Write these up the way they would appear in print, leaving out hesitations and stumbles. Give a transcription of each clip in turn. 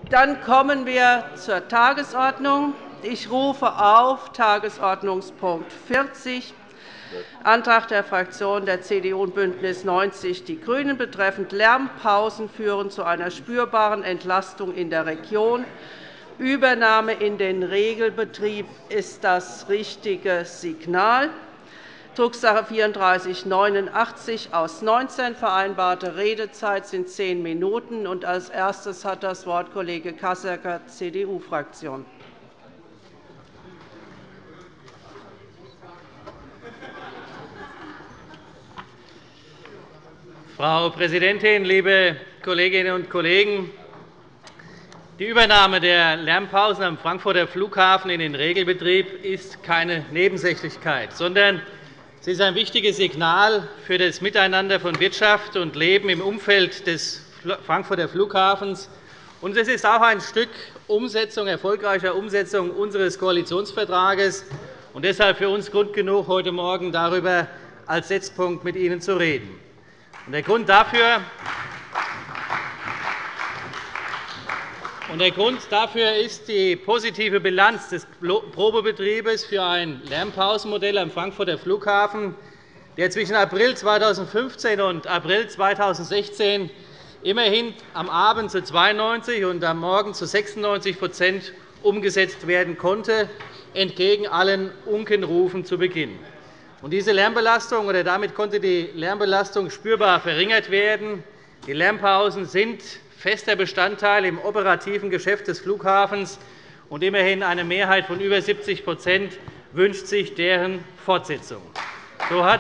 Dann kommen wir zur Tagesordnung. Ich rufe auf Tagesordnungspunkt 40, Antrag der Fraktionen der CDU und BÜNDNIS 90 die GRÜNEN betreffend Lärmpausen führen zu einer spürbaren Entlastung in der Region. Übernahme in den Regelbetrieb ist das richtige Signal. Drucksache 3489 aus 19. Vereinbarte Redezeit sind 10 Minuten. Als Erstes hat das Wort Kollege Kassecker, CDU-Fraktion. Frau Präsidentin, liebe Kolleginnen und Kollegen! Die Übernahme der Lärmpausen am Frankfurter Flughafen in den Regelbetrieb ist keine Nebensächlichkeit, sondern sie ist ein wichtiges Signal für das Miteinander von Wirtschaft und Leben im Umfeld des Frankfurter Flughafens. Und es ist auch ein Stück erfolgreicher Umsetzung unseres Koalitionsvertrages und deshalb für uns Grund genug, heute Morgen darüber als Setzpunkt mit Ihnen zu reden. Der Grund dafür ist die positive Bilanz des Probebetriebes für ein Lärmpausenmodell am Frankfurter Flughafen, der zwischen April 2015 und April 2016 immerhin am Abend zu 92 und am Morgen zu 96% umgesetzt werden konnte, entgegen allen Unkenrufen zu Beginn. Diese Lärmbelastung, oder damit konnte die Lärmbelastung spürbar verringert werden. Die Lärmpausen sind fester Bestandteil im operativen Geschäft des Flughafens, und immerhin eine Mehrheit von über 70% wünscht sich deren Fortsetzung. So hat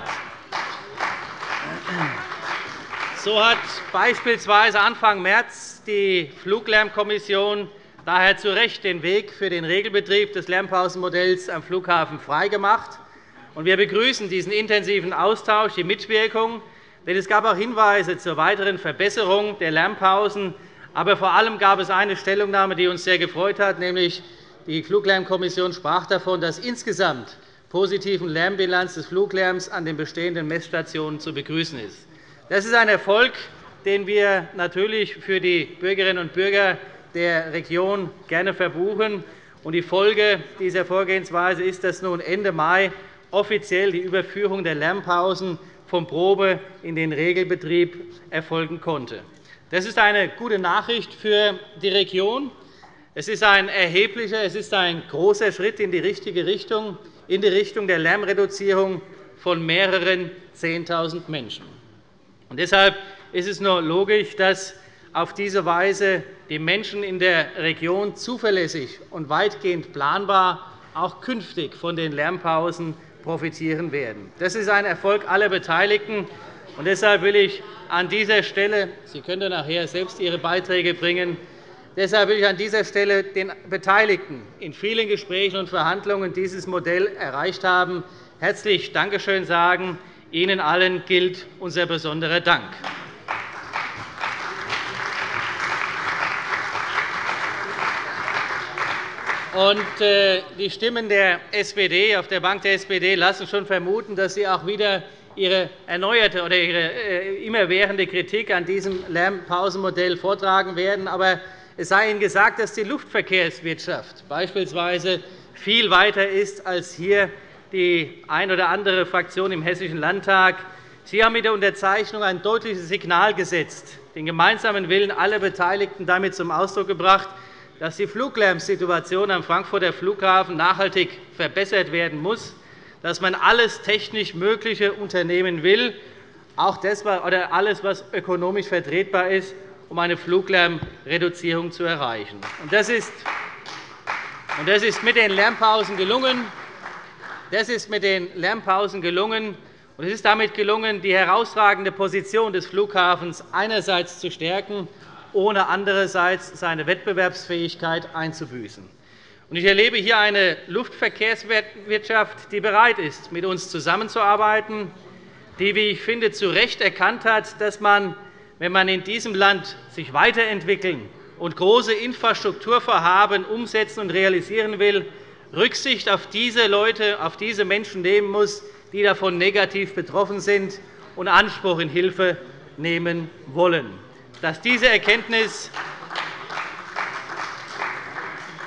beispielsweise Anfang März die Fluglärmkommission daher zu Recht den Weg für den Regelbetrieb des Lärmpausenmodells am Flughafen freigemacht. Wir begrüßen diesen intensiven Austausch, die Mitwirkung, denn es gab auch Hinweise zur weiteren Verbesserung der Lärmpausen. Aber vor allem gab es eine Stellungnahme, die uns sehr gefreut hat, nämlich die Fluglärmkommission sprach davon, dass insgesamt positiven Lärmbilanz des Fluglärms an den bestehenden Messstationen zu begrüßen ist. Das ist ein Erfolg, den wir natürlich für die Bürgerinnen und Bürger der Region gerne verbuchen. Die Folge dieser Vorgehensweise ist, dass nun Ende Mai offiziell die Überführung der Lärmpausen vom Probe- in den Regelbetrieb erfolgen konnte. Das ist eine gute Nachricht für die Region. Es ist ein erheblicher, es ist ein großer Schritt in die richtige Richtung, in die Richtung der Lärmreduzierung von mehreren 10.000 Menschen. Deshalb ist es nur logisch, dass auf diese Weise die Menschen in der Region zuverlässig und weitgehend planbar auch künftig von den Lärmpausen profitieren werden. Das ist ein Erfolg aller Beteiligten. Deshalb will ich an dieser Stelle – Sie können nachher selbst Ihre Beiträge bringen – deshalb will ich an dieser Stelle den Beteiligten in vielen Gesprächen und Verhandlungen dieses Modell erreicht haben, herzlich Dankeschön sagen. Ihnen allen gilt unser besonderer Dank. Die Stimmen der SPD auf der Bank der SPD lassen schon vermuten, dass Sie auch wieder Ihre erneuerte oder Ihre immerwährende Kritik an diesem Lärmpausenmodell vortragen werden. Aber es sei Ihnen gesagt, dass die Luftverkehrswirtschaft beispielsweise viel weiter ist als hier die eine oder andere Fraktion im Hessischen Landtag. Sie haben mit der Unterzeichnung ein deutliches Signal gesetzt, den gemeinsamen Willen aller Beteiligten damit zum Ausdruck gebracht, dass die Fluglärmsituation am Frankfurter Flughafen nachhaltig verbessert werden muss, dass man alles technisch Mögliche unternehmen will, auch alles, was ökonomisch vertretbar ist, um eine Fluglärmreduzierung zu erreichen. Das ist mit den Lärmpausen gelungen. Es ist damit gelungen, die herausragende Position des Flughafens einerseits zu stärken, ohne andererseits seine Wettbewerbsfähigkeit einzubüßen. Ich erlebe hier eine Luftverkehrswirtschaft, die bereit ist, mit uns zusammenzuarbeiten, die, wie ich finde, zu Recht erkannt hat, dass man, wenn man in diesem Land sich weiterentwickeln und große Infrastrukturvorhaben umsetzen und realisieren will, Rücksicht auf diese Leute, auf diese Menschen nehmen muss, die davon negativ betroffen sind und Anspruch in Hilfe nehmen wollen. Dass diese Erkenntnis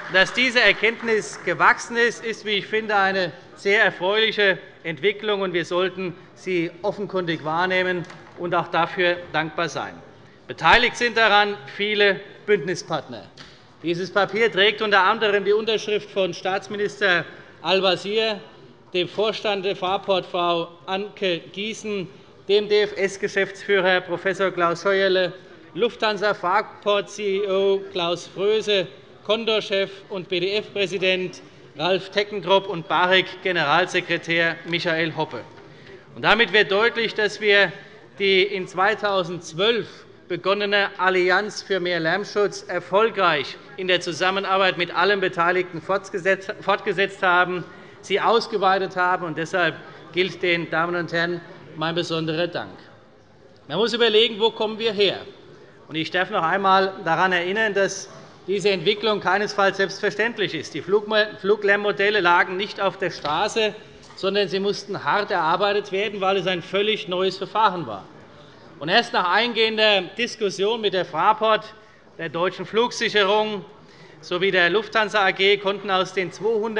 Dass diese Erkenntnis gewachsen ist, ist, wie ich finde, eine sehr erfreuliche Entwicklung, und wir sollten sie offenkundig wahrnehmen und auch dafür dankbar sein. Beteiligt sind daran viele Bündnispartner. Dieses Papier trägt unter anderem die Unterschrift von Staatsminister Al-Wazir, dem Vorstand der Fraport Frau Anke Giesen, dem DFS-Geschäftsführer Prof. Klaus Scheuerle, Lufthansa-Fraport-CEO Klaus Fröse, Condor-Chef und BDF-Präsident Ralf Teckentrop und BAREC-Generalsekretär Michael Hoppe. Damit wird deutlich, dass wir die in 2012 begonnene Allianz für mehr Lärmschutz erfolgreich in der Zusammenarbeit mit allen Beteiligten fortgesetzt haben, sie ausgeweitet haben. Und deshalb gilt den Damen und Herren mein besonderer Dank. Man muss überlegen, wo kommen wir her. Ich darf noch einmal daran erinnern, dass diese Entwicklung keinesfalls selbstverständlich ist. Die Fluglärmmodelle lagen nicht auf der Straße, sondern sie mussten hart erarbeitet werden, weil es ein völlig neues Verfahren war. Erst nach eingehender Diskussion mit der Fraport, der Deutschen Flugsicherung sowie der Lufthansa AG konnten aus den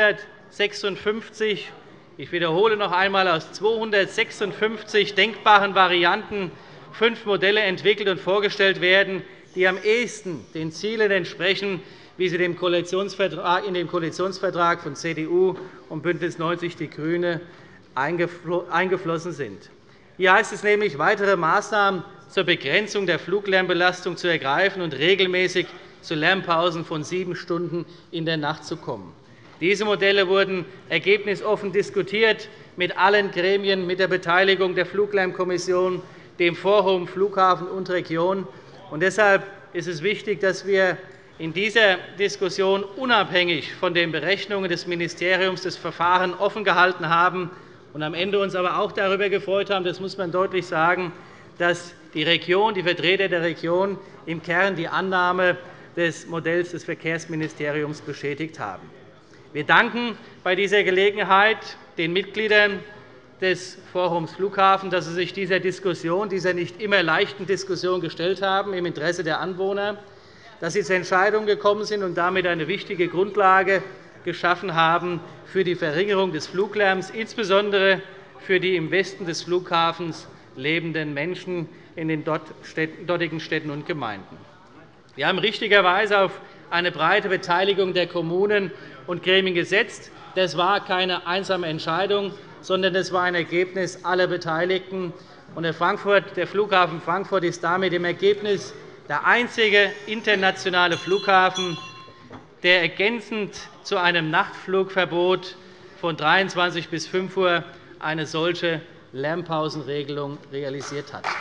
256, ich wiederhole noch einmal, aus 256 denkbaren Varianten 5 Modelle entwickelt und vorgestellt werden, die am ehesten den Zielen entsprechen, wie sie in dem Koalitionsvertrag von CDU und BÜNDNIS 90 die GRÜNEN eingeflossen sind. Hier heißt es nämlich, weitere Maßnahmen zur Begrenzung der Fluglärmbelastung zu ergreifen und regelmäßig zu Lärmpausen von 7 Stunden in der Nacht zu kommen. Diese Modelle wurden ergebnisoffen diskutiert mit allen Gremien, mit der Beteiligung der Fluglärmkommission, dem Forum Flughafen und Region. Deshalb ist es wichtig, dass wir in dieser Diskussion unabhängig von den Berechnungen des Ministeriums das Verfahren offen gehalten haben und am Ende uns aber auch darüber gefreut haben, das muss man deutlich sagen, dass die Region, die Vertreter der Region im Kern die Annahme des Modells des Verkehrsministeriums bestätigt haben. Wir danken bei dieser Gelegenheit den Mitgliedern des Forums Flughafen, dass sie sich dieser Diskussion, dieser nicht immer leichten Diskussion gestellt haben im Interesse der Anwohner, dass sie zur Entscheidung gekommen sind und damit eine wichtige Grundlage geschaffen haben für die Verringerung des Fluglärms, insbesondere für die im Westen des Flughafens lebenden Menschen in den dortigen Städten und Gemeinden. Wir haben richtigerweise auf eine breite Beteiligung der Kommunen und Gremien gesetzt. Das war keine einsame Entscheidung, sondern das war ein Ergebnis aller Beteiligten. Der Flughafen Frankfurt ist damit im Ergebnis der einzige internationale Flughafen, der ergänzend zu einem Nachtflugverbot von 23 bis 5 Uhr eine solche Lärmpausenregelung realisiert hat.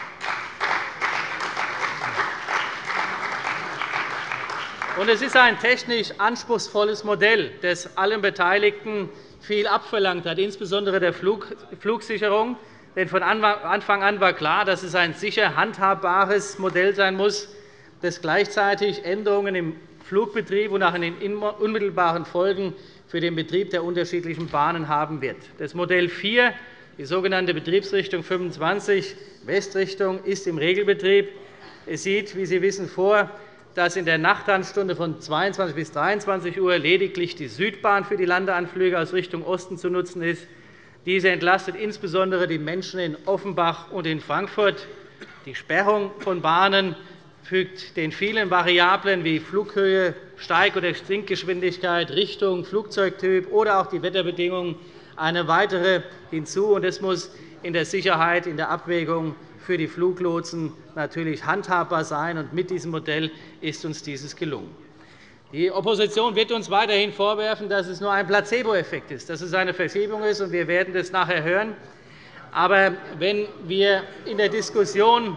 Es ist ein technisch anspruchsvolles Modell, das allen Beteiligten viel abverlangt hat, insbesondere der Flugsicherung. Denn von Anfang an war klar, dass es ein sicher handhabbares Modell sein muss, das gleichzeitig Änderungen im Flugbetrieb und auch in den unmittelbaren Folgen für den Betrieb der unterschiedlichen Bahnen haben wird. Das Modell 4, die sogenannte Betriebsrichtung 25 Westrichtung, ist im Regelbetrieb. Es sieht, wie Sie wissen, vor, dass in der Nachtanstunde von 22 bis 23 Uhr lediglich die Südbahn für die Landeanflüge aus Richtung Osten zu nutzen ist. Diese entlastet insbesondere die Menschen in Offenbach und in Frankfurt. Die Sperrung von Bahnen fügt den vielen Variablen wie Flughöhe, Steig- oder Sinkgeschwindigkeit, Richtung, Flugzeugtyp oder auch die Wetterbedingungen eine weitere hinzu. Das muss in der Sicherheit, in der Abwägung für die Fluglotsen natürlich handhabbar sein. Mit diesem Modell ist uns dieses gelungen. Die Opposition wird uns weiterhin vorwerfen, dass es nur ein Placebo-Effekt ist, dass es eine Verschiebung ist, und wir werden das nachher hören. Aber wenn wir in der Diskussion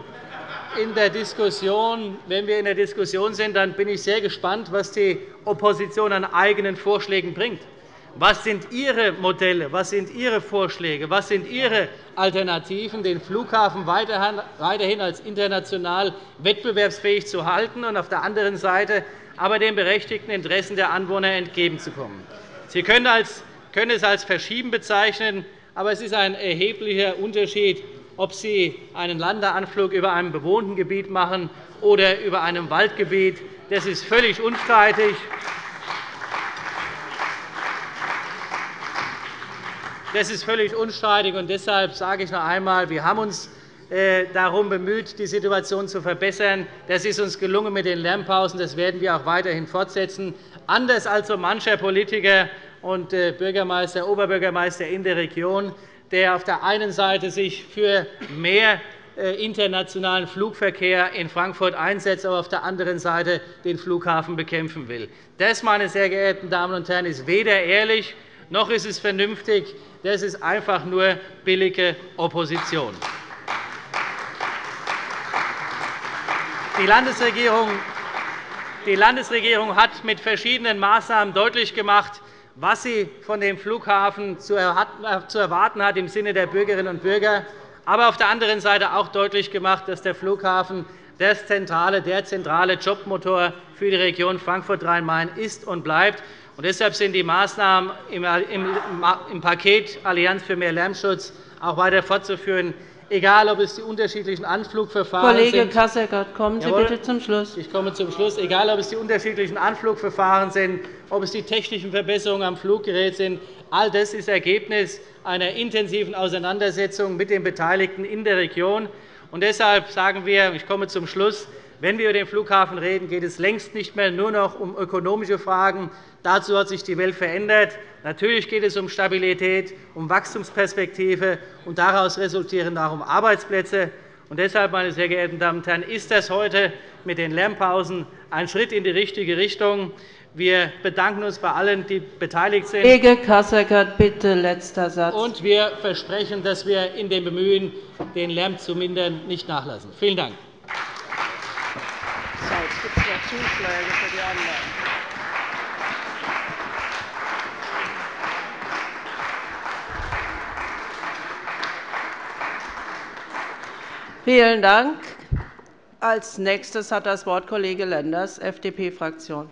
sind, dann bin ich sehr gespannt, was die Opposition an eigenen Vorschlägen bringt. Was sind Ihre Modelle? Was sind Ihre Vorschläge? Was sind Ihre Alternativen, den Flughafen weiterhin als international wettbewerbsfähig zu halten und auf der anderen Seite aber den berechtigten Interessen der Anwohner entgegenzukommen? Sie können es als Verschieben bezeichnen, aber es ist ein erheblicher Unterschied, ob Sie einen Landeanflug über einem bewohnten Gebiet machen oder über einem Waldgebiet. Das ist völlig unstreitig. Das ist völlig unstreitig. Und deshalb sage ich noch einmal, wir haben uns darum bemüht, die Situation zu verbessern. Das ist uns gelungen mit den Lärmpausen. Das werden wir auch weiterhin fortsetzen. Anders als so mancher Politiker und Bürgermeister, Oberbürgermeister in der Region, der auf der einen Seite sich für mehr internationalen Flugverkehr in Frankfurt einsetzt, aber auf der anderen Seite den Flughafen bekämpfen will. Das, meine sehr geehrten Damen und Herren, ist weder ehrlich noch ist es vernünftig. Das ist einfach nur billige Opposition. Die Landesregierung hat mit verschiedenen Maßnahmen deutlich gemacht, was sie von dem Flughafen zu erwarten hat im Sinne der Bürgerinnen und Bürger, aber auf der anderen Seite auch deutlich gemacht, dass der Flughafen der zentrale Jobmotor für die Region Frankfurt-Rhein-Main ist und bleibt. Deshalb sind die Maßnahmen im Paket Allianz für mehr Lärmschutz auch weiter fortzuführen, egal ob es die unterschiedlichen Anflugverfahren sind. Kollege Kasseckert, kommen Sie bitte zum Schluss. Ich komme zum Schluss. Egal, ob es die unterschiedlichen Anflugverfahren sind, ob es die technischen Verbesserungen am Fluggerät sind, all das ist Ergebnis einer intensiven Auseinandersetzung mit den Beteiligten in der Region. Deshalb sagen wir, ich komme zum Schluss, wenn wir über den Flughafen reden, geht es längst nicht mehr nur noch um ökonomische Fragen. Dazu hat sich die Welt verändert. Natürlich geht es um Stabilität, um Wachstumsperspektive, und daraus resultieren auch Arbeitsplätze. Deshalb, meine sehr geehrten Damen und Herren, ist das heute mit den Lärmpausen ein Schritt in die richtige Richtung. Wir bedanken uns bei allen, die beteiligt sind. Kollege Kasseckert, bitte letzter Satz. Und wir versprechen, dass wir in dem Bemühen, den Lärm zu mindern, nicht nachlassen. Vielen Dank. Jetzt gibt es noch Zuschläge für die anderen. Vielen Dank. Als Nächstes hat das Wort Kollege Lenders, FDP-Fraktion.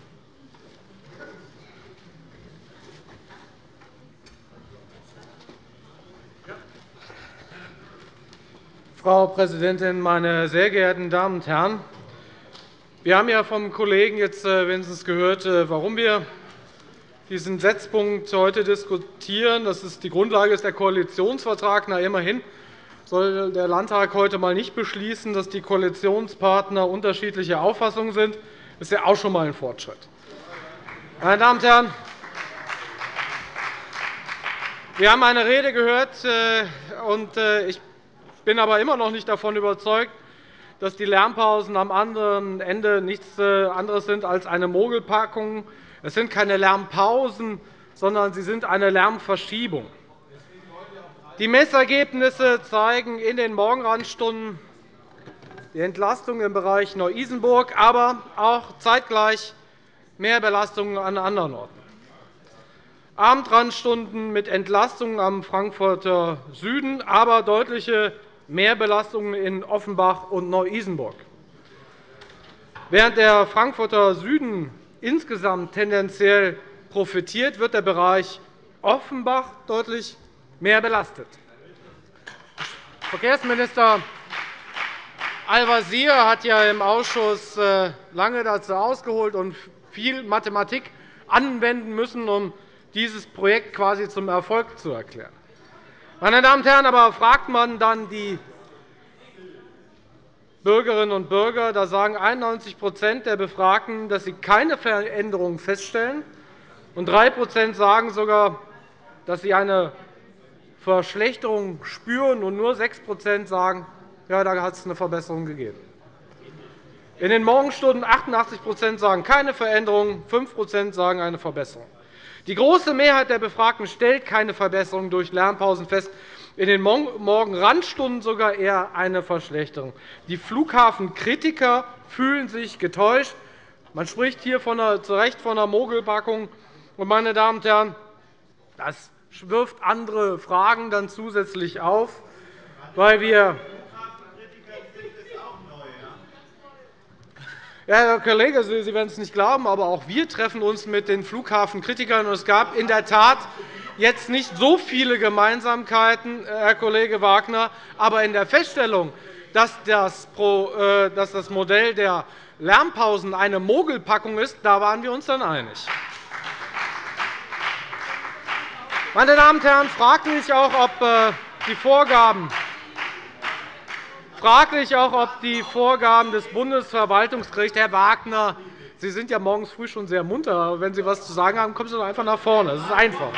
Frau Präsidentin, meine sehr geehrten Damen und Herren! Wir haben ja vom Kollegen jetzt wenigstens gehört, warum wir diesen Setzpunkt heute diskutieren. Das ist die Grundlage ist der Koalitionsvertrag. Na, immerhin soll der Landtag heute einmal nicht beschließen, dass die Koalitionspartner unterschiedlicher Auffassung sind. Das ist ja auch schon einmal ein Fortschritt. Meine Damen und Herren, wir haben eine Rede gehört, und ich bin aber immer noch nicht davon überzeugt, dass die Lärmpausen am anderen Ende nichts anderes sind als eine Mogelpackung. Es sind keine Lärmpausen, sondern sie sind eine Lärmverschiebung. Die Messergebnisse zeigen in den Morgenrandstunden die Entlastung im Bereich Neu-Isenburg, aber auch zeitgleich mehr Belastungen an anderen Orten. Abendrandstunden mit Entlastungen am Frankfurter Süden, aber deutliche Mehrbelastungen in Offenbach und Neu-Isenburg. Während der Frankfurter Süden insgesamt tendenziell profitiert, wird der Bereich Offenbach deutlich mehr belastet. Verkehrsminister Al-Wazir hat ja im Ausschuss lange dazu ausgeholt und viel Mathematik anwenden müssen, um dieses Projekt quasi zum Erfolg zu erklären. Meine Damen und Herren, aber fragt man dann die Bürgerinnen und Bürger, da sagen 91 der Befragten, dass sie keine Veränderung feststellen, und 3 sagen sogar, dass sie eine Verschlechterung spüren, und nur 6 sagen, ja, da hat es eine Verbesserung gegeben. In den Morgenstunden 88 sagen keine Veränderung, 5 sagen eine Verbesserung. Die große Mehrheit der Befragten stellt keine Verbesserung durch Lärmpausen fest, in den Morgenrandstunden sogar eher eine Verschlechterung. Die Flughafenkritiker fühlen sich getäuscht. Man spricht hier zu Recht von einer Mogelpackung. Meine Damen und Herren, das wirft andere Fragen dann zusätzlich auf, weil wir Herr Kollege, Sie werden es nicht glauben, aber auch wir treffen uns mit den Flughafenkritikern. Es gab in der Tat jetzt nicht so viele Gemeinsamkeiten, Herr Kollege Wagner, aber in der Feststellung, dass das Modell der Lärmpausen eine Mogelpackung ist, da waren wir uns dann einig. Meine Damen und Herren, fraglich auch, ob die Vorgaben des Bundesverwaltungsgerichts, Herr Wagner, Sie sind ja morgens früh schon sehr munter, aber wenn Sie etwas zu sagen haben, kommen Sie doch einfach nach vorne. Das ist einfach.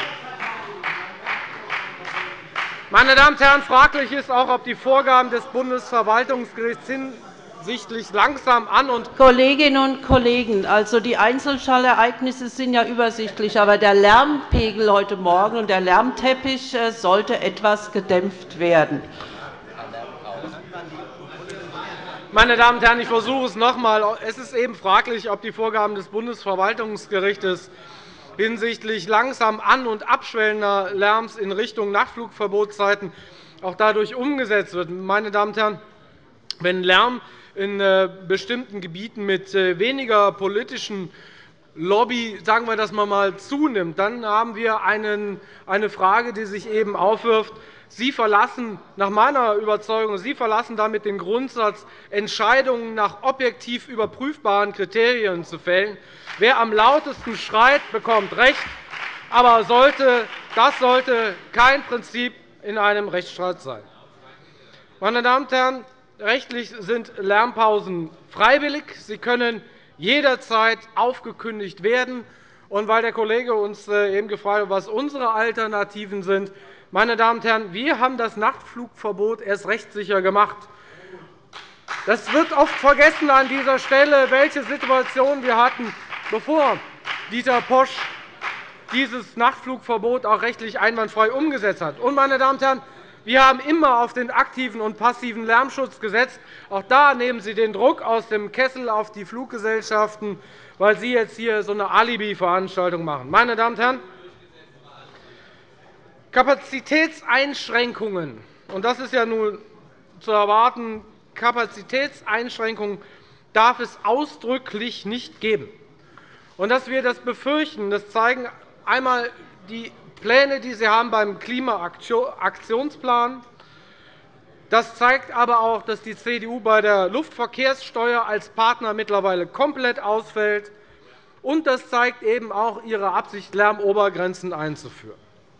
Meine Damen und Herren, fraglich ist auch, ob die Vorgaben des Bundesverwaltungsgerichts hinsichtlich langsam an und Kolleginnen und Kollegen, also die Einzelfallereignisse sind ja übersichtlich, aber der Lärmpegel heute Morgen und der Lärmteppich sollte etwas gedämpft werden. Meine Damen und Herren, ich versuche es noch einmal. Es ist eben fraglich, ob die Vorgaben des Bundesverwaltungsgerichts hinsichtlich langsam an- und abschwellender Lärms in Richtung Nachtflugverbotszeiten auch dadurch umgesetzt wird. Meine Damen und Herren, wenn Lärm in bestimmten Gebieten mit weniger politischen Lobby, sagen wir das einmal, zunimmt, dann haben wir eine Frage, die sich eben aufwirft. Sie verlassen nach meiner Überzeugung damit den Grundsatz, Entscheidungen nach objektiv überprüfbaren Kriterien zu fällen. Wer am lautesten schreit, bekommt Recht. Aber das sollte kein Prinzip in einem Rechtsstaat sein. Meine Damen und Herren, rechtlich sind Lärmpausen freiwillig. Sie können jederzeit aufgekündigt werden. Und weil der Kollege uns eben gefragt hat, was unsere Alternativen sind, meine Damen und Herren, wir haben das Nachtflugverbot erst rechtssicher gemacht. Das wird oft vergessen an dieser Stelle, welche Situation wir hatten, bevor Dieter Posch dieses Nachtflugverbot auch rechtlich einwandfrei umgesetzt hat. Und, meine Damen und Herren, wir haben immer auf den aktiven und passiven Lärmschutz gesetzt. Auch da nehmen Sie den Druck aus dem Kessel auf die Fluggesellschaften, weil Sie jetzt hier so eine Alibi-Veranstaltung machen. Meine Damen und Herren, Kapazitätseinschränkungen, und das ist ja nun zu erwarten, Kapazitätseinschränkungen darf es ausdrücklich nicht geben. Und dass wir das befürchten, das zeigen einmal die Pläne, die Sie haben beim Klimaaktionsplan. Das zeigt aber auch, dass die CDU bei der Luftverkehrssteuer als Partner mittlerweile komplett ausfällt. Und das zeigt eben auch ihre Absicht, Lärmobergrenzen einzuführen.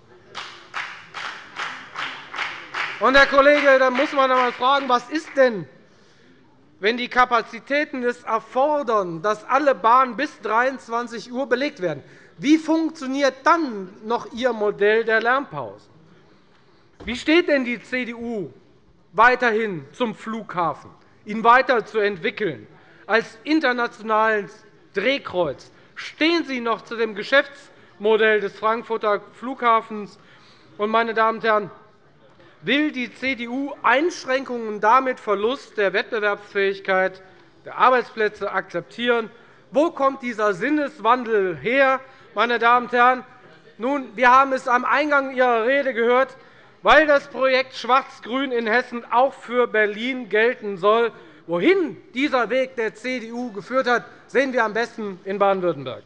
Und, Herr Kollege, da muss man einmal fragen, was ist denn, wenn die Kapazitäten es erfordern, dass alle Bahnen bis 23 Uhr belegt werden? Wie funktioniert dann noch Ihr Modell der Lärmpausen? Wie steht denn die CDU weiterhin zum Flughafen, ihn weiterzuentwickeln als internationales Drehkreuz? Stehen Sie noch zu dem Geschäftsmodell des Frankfurter Flughafens? Und, meine Damen und Herren, will die CDU Einschränkungen und damit Verlust der Wettbewerbsfähigkeit der Arbeitsplätze akzeptieren? Wo kommt dieser Sinneswandel her? Meine Damen und Herren, nun, wir haben es am Eingang Ihrer Rede gehört, weil das Projekt Schwarz-Grün in Hessen auch für Berlin gelten soll. Wohin dieser Weg der CDU geführt hat, sehen wir am besten in Baden-Württemberg.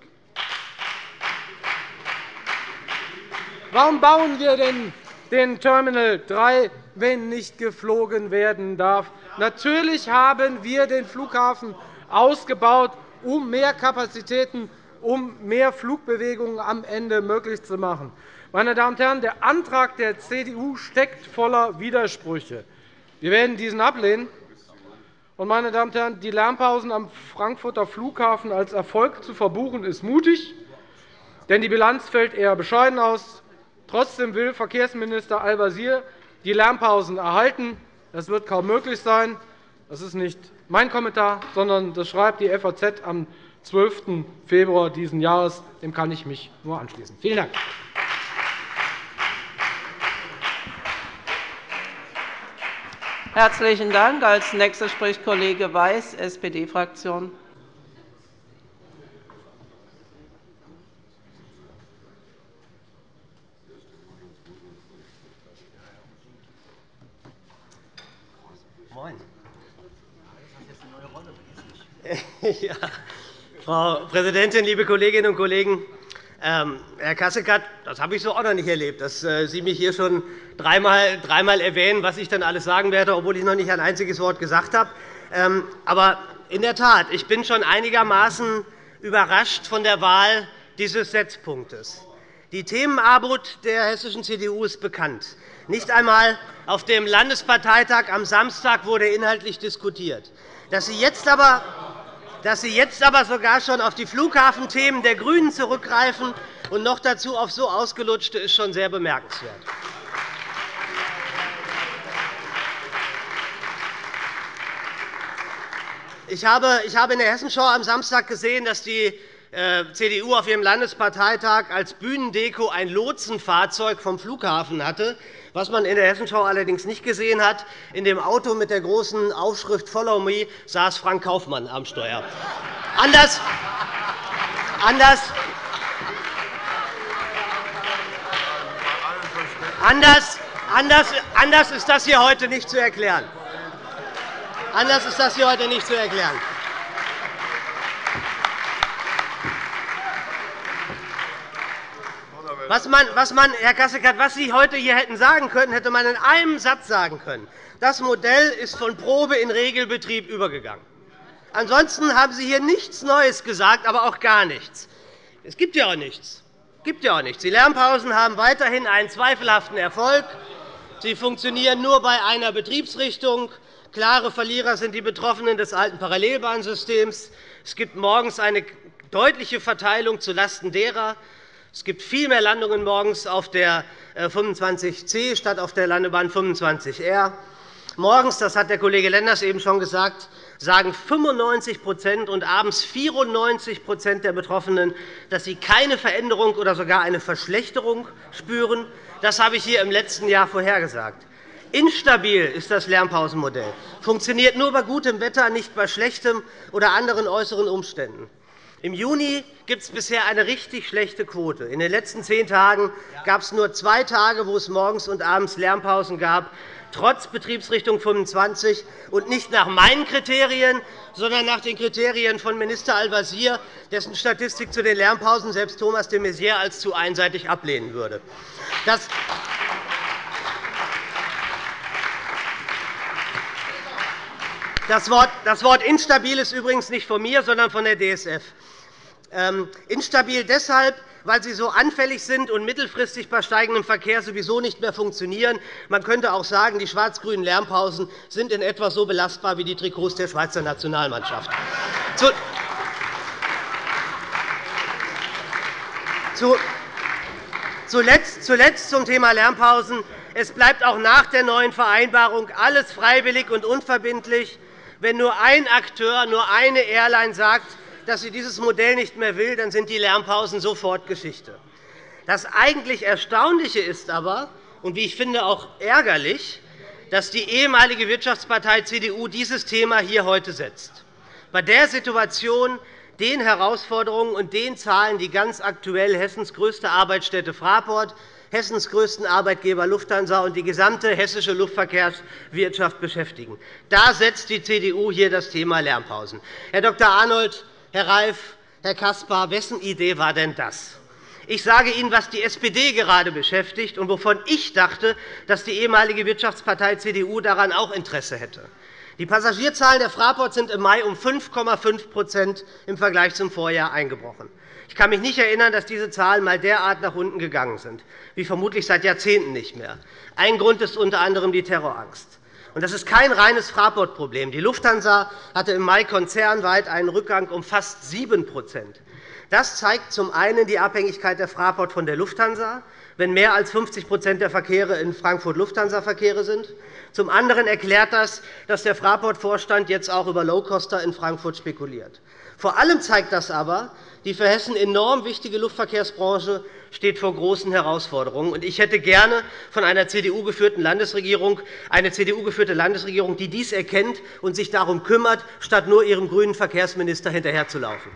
Warum bauen wir denn den Terminal 3, wenn nicht geflogen werden darf? Natürlich haben wir den Flughafen ausgebaut, um mehr Kapazitäten, um mehr Flugbewegungen am Ende möglich zu machen. Meine Damen und Herren, der Antrag der CDU steckt voller Widersprüche. Wir werden diesen ablehnen. Und, meine Damen und Herren, die Lärmpausen am Frankfurter Flughafen als Erfolg zu verbuchen, ist mutig, denn die Bilanz fällt eher bescheiden aus. Trotzdem will Verkehrsminister Al-Wazir die Lärmpausen erhalten. Das wird kaum möglich sein. Das ist nicht mein Kommentar, sondern das schreibt die FAZ am 12. Februar dieses Jahres. Dem kann ich mich nur anschließen. Vielen Dank. Herzlichen Dank. Als Nächster spricht Kollege Weiß, SPD-Fraktion. Ja. Frau Präsidentin, liebe Kolleginnen und Kollegen! Herr Kasseckert, das habe ich so auch noch nicht erlebt, dass Sie mich hier schon dreimal erwähnen, was ich dann alles sagen werde, obwohl ich noch nicht ein einziges Wort gesagt habe. Aber in der Tat, ich bin schon einigermaßen überrascht von der Wahl dieses Setzpunktes. Die Themenarmut der hessischen CDU ist bekannt. Nicht einmal auf dem Landesparteitag am Samstag wurde inhaltlich diskutiert. Dass Sie jetzt aber sogar schon auf die Flughafenthemen der GRÜNEN zurückgreifen und noch dazu auf so ausgelutschte, ist schon sehr bemerkenswert. Ich habe in der Hessenschau am Samstag gesehen, dass die CDU auf ihrem Landesparteitag als Bühnendeko ein Lotsenfahrzeug vom Flughafen hatte. Was man in der Hessenschau allerdings nicht gesehen hat, in dem Auto mit der großen Aufschrift Follow Me saß Frank Kaufmann am Steuer. Anders ist das hier heute nicht zu erklären. Anders ist das hier heute nicht zu erklären. Herr Kasseckert, was Sie heute hier hätten sagen können, hätte man in einem Satz sagen können. Das Modell ist von Probe in Regelbetrieb übergegangen. Ansonsten haben Sie hier nichts Neues gesagt, aber auch gar nichts. Es gibt ja auch nichts. Die Lernpausen haben weiterhin einen zweifelhaften Erfolg. Sie funktionieren nur bei einer Betriebsrichtung. Klare Verlierer sind die Betroffenen des alten Parallelbahnsystems. Es gibt morgens eine deutliche Verteilung zulasten derer. Es gibt viel mehr Landungen morgens auf der 25C statt auf der Landebahn 25R. Morgens, das hat der Kollege Lenders eben schon gesagt, sagen 95 und abends 94 der Betroffenen, dass sie keine Veränderung oder sogar eine Verschlechterung spüren. Das habe ich hier im letzten Jahr vorhergesagt. Instabil ist das Lernpausenmodell, funktioniert nur bei gutem Wetter, nicht bei schlechtem oder anderen äußeren Umständen. Im Juni gibt es bisher eine richtig schlechte Quote. In den letzten 10 Tagen gab es nur 2 Tage, wo es morgens und abends Lernpausen gab, trotz Betriebsrichtung 25 und nicht nach meinen Kriterien, sondern nach den Kriterien von Minister Al-Wazir, dessen Statistik zu den Lernpausen selbst Thomas de Maizière als zu einseitig ablehnen würde. Das Wort instabil ist übrigens nicht von mir, sondern von der DSF. Instabil deshalb, weil sie so anfällig sind und mittelfristig bei steigendem Verkehr sowieso nicht mehr funktionieren. Man könnte auch sagen, die schwarz-grünen Lärmpausen sind in etwa so belastbar wie die Trikots der Schweizer Nationalmannschaft. Zuletzt zum Thema Lärmpausen. Es bleibt auch nach der neuen Vereinbarung alles freiwillig und unverbindlich. Wenn nur ein Akteur, nur eine Airline sagt, dass sie dieses Modell nicht mehr will, dann sind die Lärmpausen sofort Geschichte. Das eigentlich Erstaunliche ist aber, und wie ich finde auch ärgerlich, dass die ehemalige Wirtschaftspartei CDU dieses Thema hier heute setzt. Bei der Situation, den Herausforderungen und den Zahlen, die ganz aktuell Hessens größte Arbeitsstätte Fraport, Hessens größten Arbeitgeber Lufthansa und die gesamte hessische Luftverkehrswirtschaft beschäftigen. Da setzt die CDU hier das Thema Lärmpausen. Herr Dr. Arnold, Herr Reif, Herr Caspar, wessen Idee war denn das? Ich sage Ihnen, was die SPD gerade beschäftigt und wovon ich dachte, dass die ehemalige Wirtschaftspartei CDU daran auch Interesse hätte. Die Passagierzahlen der Fraport sind im Mai um 5,5 im Vergleich zum Vorjahr eingebrochen. Ich kann mich nicht erinnern, dass diese Zahlen einmal derart nach unten gegangen sind, wie vermutlich seit Jahrzehnten nicht mehr. Ein Grund ist unter anderem die Terrorangst. Und das ist kein reines Fraport-Problem. Die Lufthansa hatte im Mai konzernweit einen Rückgang um fast 7 Das zeigt zum einen die Abhängigkeit der Fraport von der Lufthansa, wenn mehr als 50 der Verkehre in Frankfurt Lufthansa-Verkehre sind. Zum anderen erklärt das, dass der Fraport-Vorstand jetzt auch über Low-Coster in Frankfurt spekuliert. Vor allem zeigt das aber, die für Hessen enorm wichtige Luftverkehrsbranche steht vor großen Herausforderungen. Ich hätte gerne von einer CDU-geführten Landesregierung eine CDU-geführte Landesregierung, die dies erkennt und sich darum kümmert, statt nur ihrem grünen Verkehrsminister hinterherzulaufen.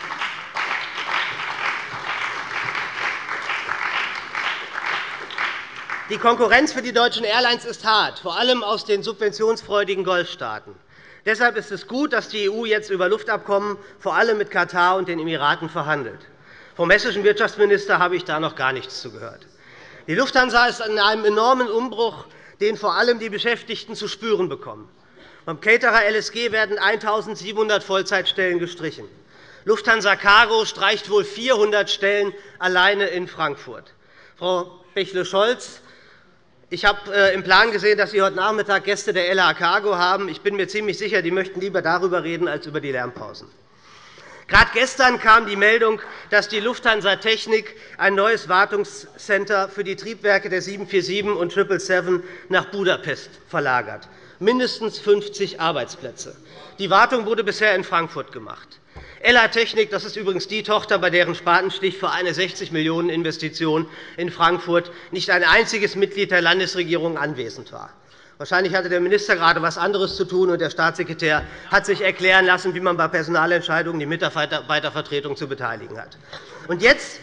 Die Konkurrenz für die deutschen Airlines ist hart, vor allem aus den subventionsfreudigen Golfstaaten. Deshalb ist es gut, dass die EU jetzt über Luftabkommen vor allem mit Katar und den Emiraten verhandelt. Vom hessischen Wirtschaftsminister habe ich da noch gar nichts zugehört. Die Lufthansa ist in einem enormen Umbruch, den vor allem die Beschäftigten zu spüren bekommen. Beim Caterer LSG werden 1.700 Vollzeitstellen gestrichen. Lufthansa Cargo streicht wohl 400 Stellen alleine in Frankfurt. Frau Bächle-Scholz, ich habe im Plan gesehen, dass Sie heute Nachmittag Gäste der LA Cargo haben. Ich bin mir ziemlich sicher, die möchten lieber darüber reden als über die Lärmpausen. Gerade gestern kam die Meldung, dass die Lufthansa Technik ein neues Wartungscenter für die Triebwerke der 747 und 777 nach Budapest verlagert. Mindestens 50 Arbeitsplätze. Die Wartung wurde bisher in Frankfurt gemacht. LA Technik, das ist übrigens die Tochter, bei deren Spatenstich für eine 60-Millionen-Investition in Frankfurt nicht ein einziges Mitglied der Landesregierung anwesend war. Wahrscheinlich hatte der Minister gerade etwas anderes zu tun, und der Staatssekretär hat sich erklären lassen, wie man bei Personalentscheidungen die Mitarbeitervertretung zu beteiligen hat. Und jetzt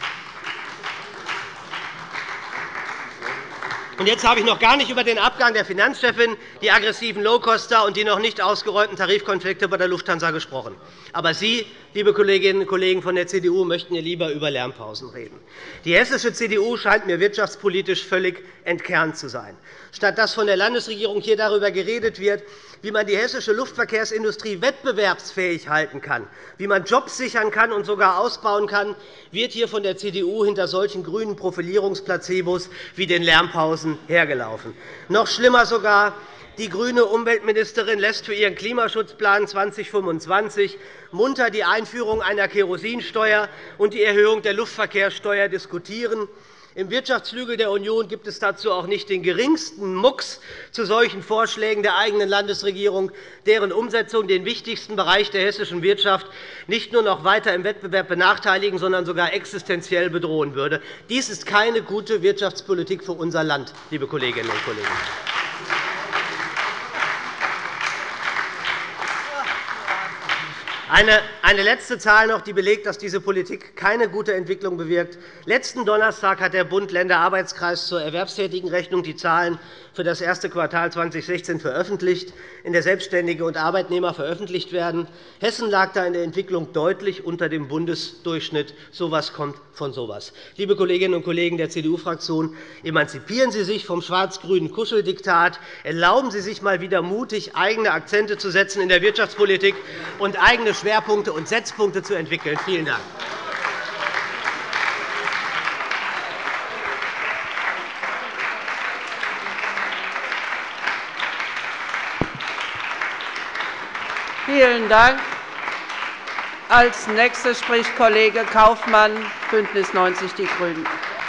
habe ich noch gar nicht über den Abgang der Finanzchefin, die aggressiven Low-Coster und die noch nicht ausgeräumten Tarifkonflikte bei der Lufthansa gesprochen. Aber Sie, liebe Kolleginnen und Kollegen von der CDU, möchten hier lieber über Lärmpausen reden. Die hessische CDU scheint mir wirtschaftspolitisch völlig entkernt zu sein. Statt dass von der Landesregierung hier darüber geredet wird, wie man die hessische Luftverkehrsindustrie wettbewerbsfähig halten kann, wie man Jobs sichern kann und sogar ausbauen kann, wird hier von der CDU hinter solchen grünen Profilierungsplacebos wie den Lärmpausen hergelaufen. Noch schlimmer sogar: Die grüne Umweltministerin lässt für ihren Klimaschutzplan 2025 munter die Einführung einer Kerosinsteuer und die Erhöhung der Luftverkehrssteuer diskutieren. Im Wirtschaftsflügel der Union gibt es dazu auch nicht den geringsten Mucks zu solchen Vorschlägen der eigenen Landesregierung, deren Umsetzung den wichtigsten Bereich der hessischen Wirtschaft nicht nur noch weiter im Wettbewerb benachteiligen, sondern sogar existenziell bedrohen würde. Dies ist keine gute Wirtschaftspolitik für unser Land, liebe Kolleginnen und Kollegen. Eine letzte Zahl noch, die belegt, dass diese Politik keine gute Entwicklung bewirkt. Letzten Donnerstag hat der Bund-Länder-Arbeitskreis zur Erwerbstätigenrechnung die Zahlen für das erste Quartal 2016 veröffentlicht, in der Selbstständige und Arbeitnehmer veröffentlicht werden. Hessen lag da in der Entwicklung deutlich unter dem Bundesdurchschnitt. So etwas kommt von so etwas. Liebe Kolleginnen und Kollegen der CDU-Fraktion, emanzipieren Sie sich vom schwarz-grünen Kuscheldiktat. Erlauben Sie sich einmal wieder mutig, eigene Akzente zu setzen in der Wirtschaftspolitik und eigene Schwerpunkte und Setzpunkte zu entwickeln. Vielen Dank. Vielen Dank. Als Nächster spricht Kollege Kaufmann, BÜNDNIS 90 die GRÜNEN.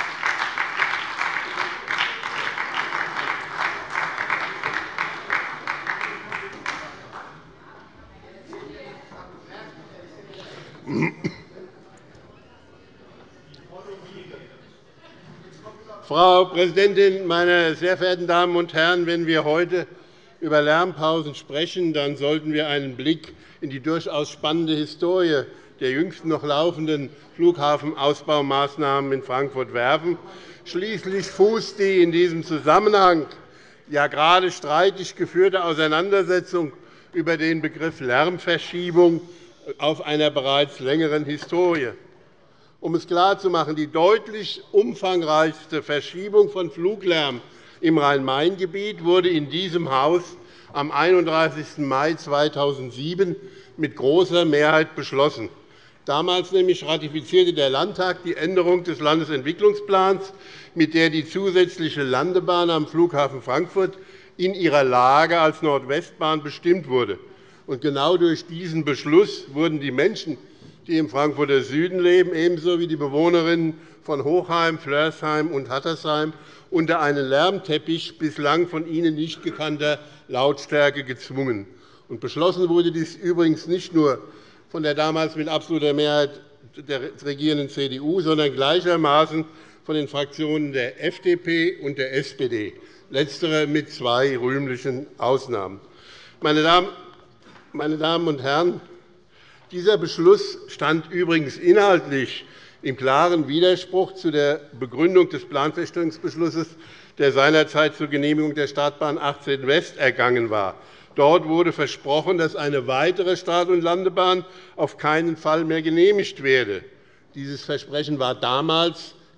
Frau Präsidentin, meine sehr verehrten Damen und Herren! Wenn wir heute über Lärmpausen sprechen, dann sollten wir einen Blick in die durchaus spannende Historie der jüngsten noch laufenden Flughafenausbaumaßnahmen in Frankfurt werfen. Schließlich fußt die in diesem Zusammenhang ja gerade streitig geführte Auseinandersetzung über den Begriff Lärmverschiebung auf einer bereits längeren Historie. Um es klarzumachen, die deutlich umfangreichste Verschiebung von Fluglärm im Rhein-Main-Gebiet wurde in diesem Haus am 31. Mai 2007 mit großer Mehrheit beschlossen. Damals nämlich ratifizierte der Landtag die Änderung des Landesentwicklungsplans, mit der die zusätzliche Landebahn am Flughafen Frankfurt in ihrer Lage als Nordwestbahn bestimmt wurde. Und genau durch diesen Beschluss wurden die Menschen, die im Frankfurter Süden leben, ebenso wie die Bewohnerinnen von Hochheim, Flörsheim und Hattersheim unter einen Lärmteppich bislang von ihnen nicht gekannter Lautstärke gezwungen. Und beschlossen wurde dies übrigens nicht nur von der damals mit absoluter Mehrheit der regierenden CDU, sondern gleichermaßen von den Fraktionen der FDP und der SPD, letztere mit zwei rühmlichen Ausnahmen. Meine Damen und Herren, dieser Beschluss stand übrigens inhaltlich im klaren Widerspruch zu der Begründung des Planfeststellungsbeschlusses, der seinerzeit zur Genehmigung der Startbahn 18 West ergangen war. Dort wurde versprochen, dass eine weitere Start- und Landebahn auf keinen Fall mehr genehmigt werde. Dieses Versprechen war damals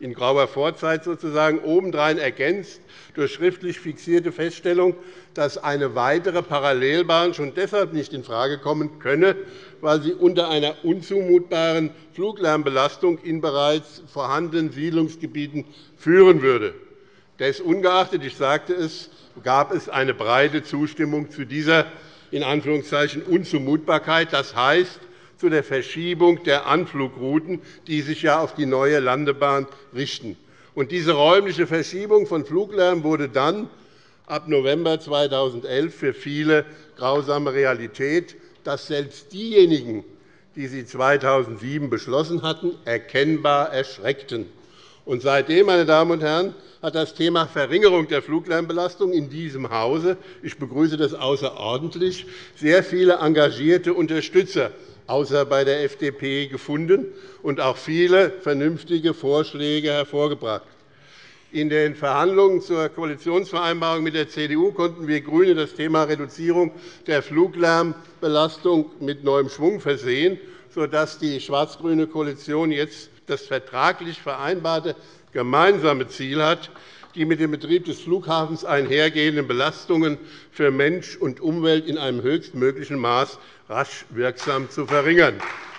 in grauer Vorzeit sozusagen, obendrein ergänzt durch schriftlich fixierte Feststellung, dass eine weitere Parallelbahn schon deshalb nicht infrage kommen könne, weil sie unter einer unzumutbaren Fluglärmbelastung in bereits vorhandenen Siedlungsgebieten führen würde. Desungeachtet, ich sagte es, gab es eine breite Zustimmung zu dieser in Anführungszeichen Unzumutbarkeit, das heißt zu der Verschiebung der Anflugrouten, die sich ja auf die neue Landebahn richten. Und diese räumliche Verschiebung von Fluglärm wurde dann ab November 2011 für viele grausame Realität, dass selbst diejenigen, die sie 2007 beschlossen hatten, erkennbar erschreckten. Und seitdem, meine Damen und Herren, hat das Thema Verringerung der Fluglärmbelastung in diesem Hause – ich begrüße das außerordentlich – sehr viele engagierte Unterstützer außer bei der FDP gefunden und auch viele vernünftige Vorschläge hervorgebracht. In den Verhandlungen zur Koalitionsvereinbarung mit der CDU konnten wir GRÜNE das Thema Reduzierung der Fluglärmbelastung mit neuem Schwung versehen, sodass die schwarz-grüne Koalition jetzt das vertraglich vereinbarte gemeinsame Ziel hat, die mit dem Betrieb des Flughafens einhergehenden Belastungen für Mensch und Umwelt in einem höchstmöglichen Maß rasch wirksam zu verringern.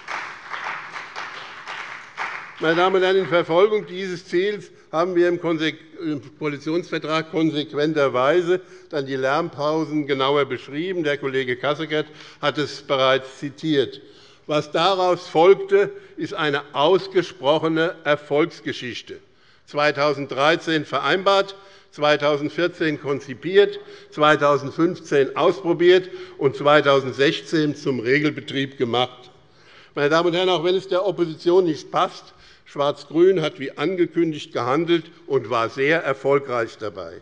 Meine Damen und Herren, in Verfolgung dieses Ziels haben wir im Koalitionsvertrag konsequenterweise dann die Lärmpausen genauer beschrieben. Der Kollege Kasseckert hat es bereits zitiert. Was daraus folgte, ist eine ausgesprochene Erfolgsgeschichte. 2013 vereinbart, 2014 konzipiert, 2015 ausprobiert und 2016 zum Regelbetrieb gemacht. Meine Damen und Herren, auch wenn es der Opposition nicht passt, Schwarz-Grün hat wie angekündigt gehandelt und war sehr erfolgreich dabei.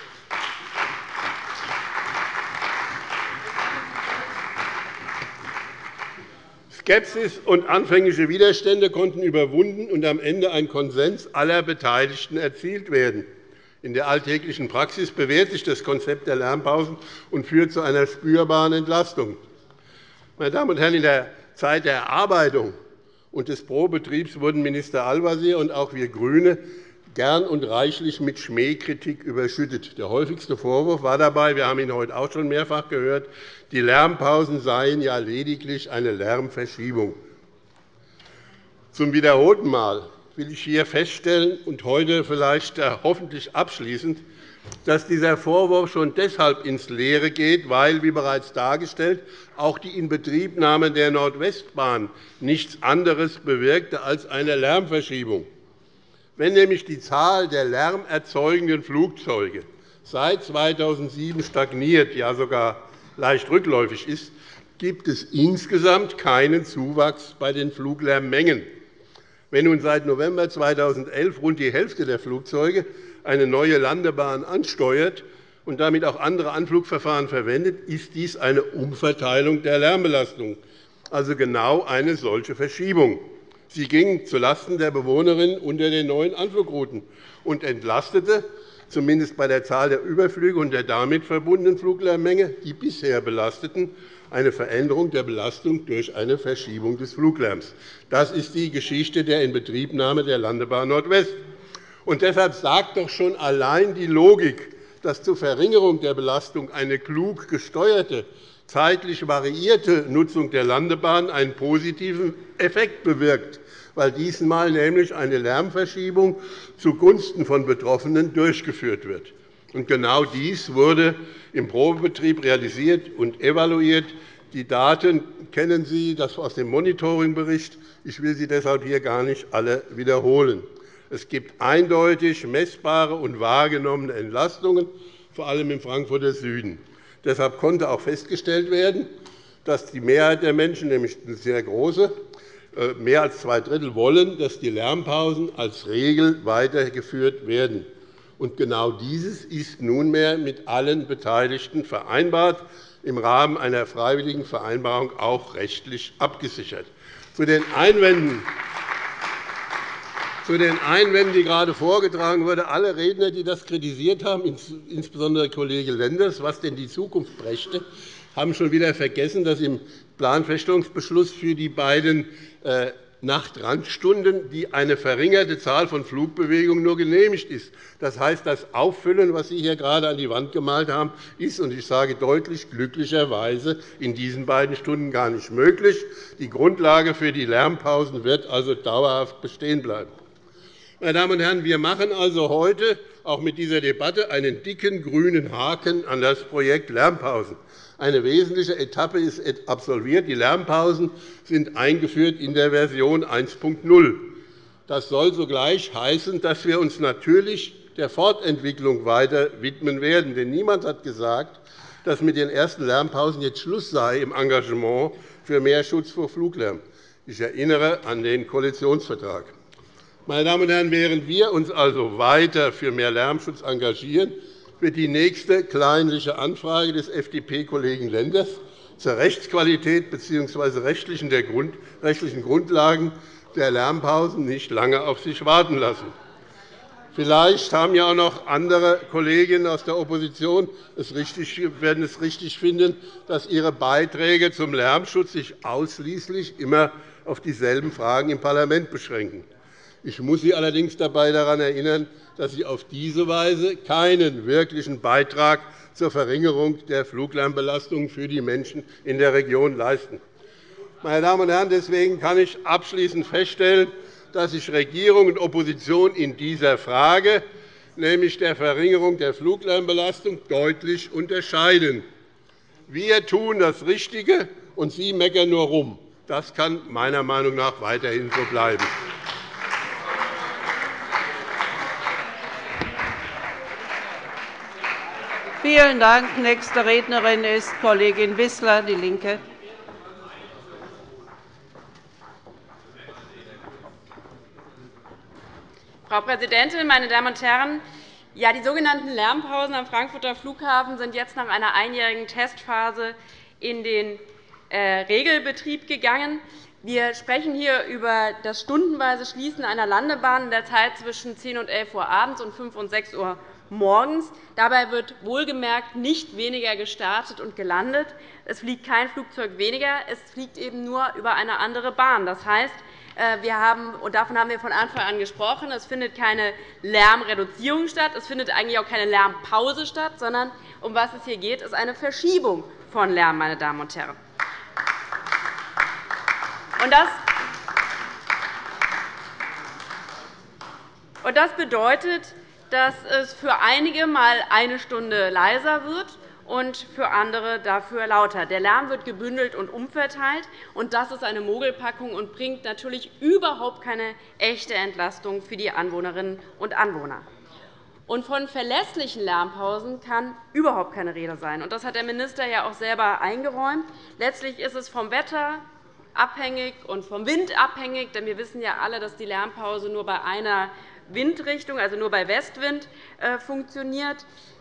Skepsis und anfängliche Widerstände konnten überwunden und am Ende ein Konsens aller Beteiligten erzielt werden. In der alltäglichen Praxis bewährt sich das Konzept der Lärmpausen und führt zu einer spürbaren Entlastung. Meine Damen und Herren, in der Zeit der Erarbeitung und des Probebetriebs wurden Minister Al-Wazir und auch wir GRÜNE gern und reichlich mit Schmähkritik überschüttet. Der häufigste Vorwurf war dabei, wir haben ihn heute auch schon mehrfach gehört, die Lärmpausen seien ja lediglich eine Lärmverschiebung. Zum wiederholten Mal will ich hier feststellen und heute vielleicht hoffentlich abschließend, dass dieser Vorwurf schon deshalb ins Leere geht, weil, wie bereits dargestellt, auch die Inbetriebnahme der Nordwestbahn nichts anderes bewirkte als eine Lärmverschiebung. Wenn nämlich die Zahl der lärmerzeugenden Flugzeuge seit 2007 stagniert, ja sogar leicht rückläufig ist, gibt es insgesamt keinen Zuwachs bei den Fluglärmmengen. Wenn nun seit November 2011 rund die Hälfte der Flugzeuge eine neue Landebahn ansteuert und damit auch andere Anflugverfahren verwendet, ist dies eine Umverteilung der Lärmbelastung, also genau eine solche Verschiebung. Sie ging zulasten der Bewohnerinnen unter den neuen Anflugrouten und entlastete, zumindest bei der Zahl der Überflüge und der damit verbundenen Fluglärmmenge, die bisher Belasteten, eine Veränderung der Belastung durch eine Verschiebung des Fluglärms. Das ist die Geschichte der Inbetriebnahme der Landebahn Nordwest. Und deshalb sagt doch schon allein die Logik, dass zur Verringerung der Belastung eine klug gesteuerte, zeitlich variierte Nutzung der Landebahn einen positiven Effekt bewirkt, weil diesmal nämlich eine Lärmverschiebung zugunsten von Betroffenen durchgeführt wird. Und genau dies wurde im Probebetrieb realisiert und evaluiert. Die Daten kennen Sie, das aus dem Monitoringbericht. Ich will sie deshalb hier gar nicht alle wiederholen. Es gibt eindeutig messbare und wahrgenommene Entlastungen, vor allem im Frankfurter Süden. Deshalb konnte auch festgestellt werden, dass die Mehrheit der Menschen, nämlich eine sehr große, mehr als 2/3 wollen, dass die Lärmpausen als Regel weitergeführt werden. Und genau dieses ist nunmehr mit allen Beteiligten vereinbart, im Rahmen einer freiwilligen Vereinbarung auch rechtlich abgesichert. Zu den Einwänden, die gerade vorgetragen wurden, alle Redner, die das kritisiert haben, insbesondere Kollege Lenders, was denn die Zukunft brächte, haben schon wieder vergessen, dass im Planfeststellungsbeschluss für die beiden Nachtrandstunden, die eine verringerte Zahl von Flugbewegungen nur genehmigt ist. Das heißt, das Auffüllen, was Sie hier gerade an die Wand gemalt haben, ist, und ich sage deutlich, glücklicherweise in diesen beiden Stunden gar nicht möglich. Die Grundlage für die Lärmpausen wird also dauerhaft bestehen bleiben. Meine Damen und Herren, wir machen also heute auch mit dieser Debatte einen dicken grünen Haken an das Projekt Lärmpausen. Eine wesentliche Etappe ist absolviert. Die Lärmpausen sind eingeführt in der Version 1.0. Das soll sogleich heißen, dass wir uns natürlich der Fortentwicklung weiter widmen werden. Denn niemand hat gesagt, dass mit den ersten Lärmpausen jetzt Schluss sei im Engagement für mehr Schutz vor Fluglärm. Ich erinnere an den Koalitionsvertrag. Meine Damen und Herren, während wir uns also weiter für mehr Lärmschutz engagieren, wird die nächste kleinliche Anfrage des FDP-Kollegen Lenders zur Rechtsqualität bzw. rechtlichen Grundlagen der Lärmpausen nicht lange auf sich warten lassen. Vielleicht haben ja auch noch andere Kolleginnen aus der Opposition werden es richtig finden, dass ihre Beiträge zum Lärmschutz sich ausschließlich immer auf dieselben Fragen im Parlament beschränken. Ich muss Sie allerdings dabei daran erinnern, dass Sie auf diese Weise keinen wirklichen Beitrag zur Verringerung der Fluglärmbelastung für die Menschen in der Region leisten. Meine Damen und Herren, deswegen kann ich abschließend feststellen, dass sich Regierung und Opposition in dieser Frage, nämlich der Verringerung der Fluglärmbelastung, deutlich unterscheiden. Wir tun das Richtige, und Sie meckern nur rum. Das kann meiner Meinung nach weiterhin so bleiben. Vielen Dank. Nächste Rednerin ist Kollegin Wissler, DIE LINKE. Frau Präsidentin, meine Damen und Herren! Ja, die sogenannten Lärmpausen am Frankfurter Flughafen sind jetzt nach einer einjährigen Testphase in den Regelbetrieb gegangen. Wir sprechen hier über das stundenweise Schließen einer Landebahn in der Zeit zwischen 10 und 11 Uhr abends und 5 und 6 Uhr morgens. Dabei wird wohlgemerkt nicht weniger gestartet und gelandet. Es fliegt kein Flugzeug weniger, es fliegt eben nur über eine andere Bahn. Das heißt, davon haben wir von Anfang an gesprochen, es findet keine Lärmreduzierung statt, es findet eigentlich auch keine Lärmpause statt, sondern um was es hier geht, ist eine Verschiebung von Lärm, meine Damen und Herren. Das bedeutet, dass es für einige mal eine Stunde leiser wird und für andere dafür lauter. Der Lärm wird gebündelt und umverteilt, und das ist eine Mogelpackung und bringt natürlich überhaupt keine echte Entlastung für die Anwohnerinnen und Anwohner. Und von verlässlichen Lärmpausen kann überhaupt keine Rede sein. Das hat der Minister ja auch selber eingeräumt. Letztlich ist es vom Wetter abhängig und vom Wind abhängig, denn wir wissen ja alle, dass die Lärmpause nur bei einer Windrichtung, also nur bei Westwind, funktioniert.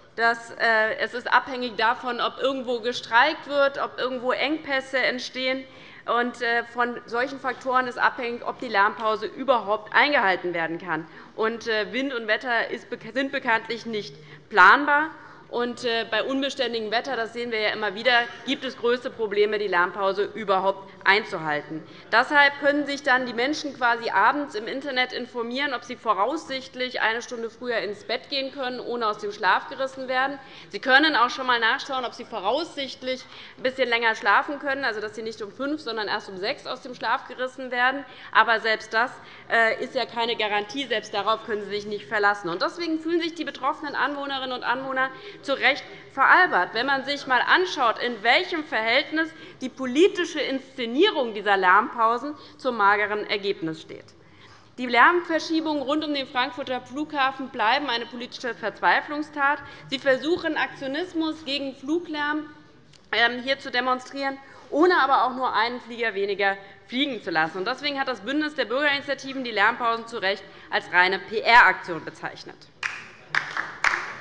Es ist abhängig davon, ob irgendwo gestreikt wird, ob irgendwo Engpässe entstehen. Und von solchen Faktoren ist abhängig, ob die Lärmpause überhaupt eingehalten werden kann. Und Wind und Wetter sind bekanntlich nicht planbar. Und bei unbeständigem Wetter, das sehen wir ja immer wieder, gibt es größte Probleme, die Lärmpause überhaupt einzuhalten. Deshalb können sich dann die Menschen quasi abends im Internet informieren, ob sie voraussichtlich eine Stunde früher ins Bett gehen können, ohne aus dem Schlaf gerissen werden. Sie können auch schon einmal nachschauen, ob sie voraussichtlich ein bisschen länger schlafen können, also dass sie nicht um 5, sondern erst um 6 aus dem Schlaf gerissen werden. Aber selbst das ist ja keine Garantie. Selbst darauf können Sie sich nicht verlassen. Deswegen fühlen sich die betroffenen Anwohnerinnen und Anwohner zu Recht veralbert, wenn man sich einmal anschaut, in welchem Verhältnis die politische Inszenierung dieser Lärmpausen zum mageren Ergebnis steht. Die Lärmverschiebungen rund um den Frankfurter Flughafen bleiben eine politische Verzweiflungstat. Sie versuchen, Aktionismus gegen Fluglärm hier zu demonstrieren, ohne aber auch nur einen Flieger weniger fliegen zu lassen. Deswegen hat das Bündnis der Bürgerinitiativen die Lärmpausen zu Recht als reine PR-Aktion bezeichnet.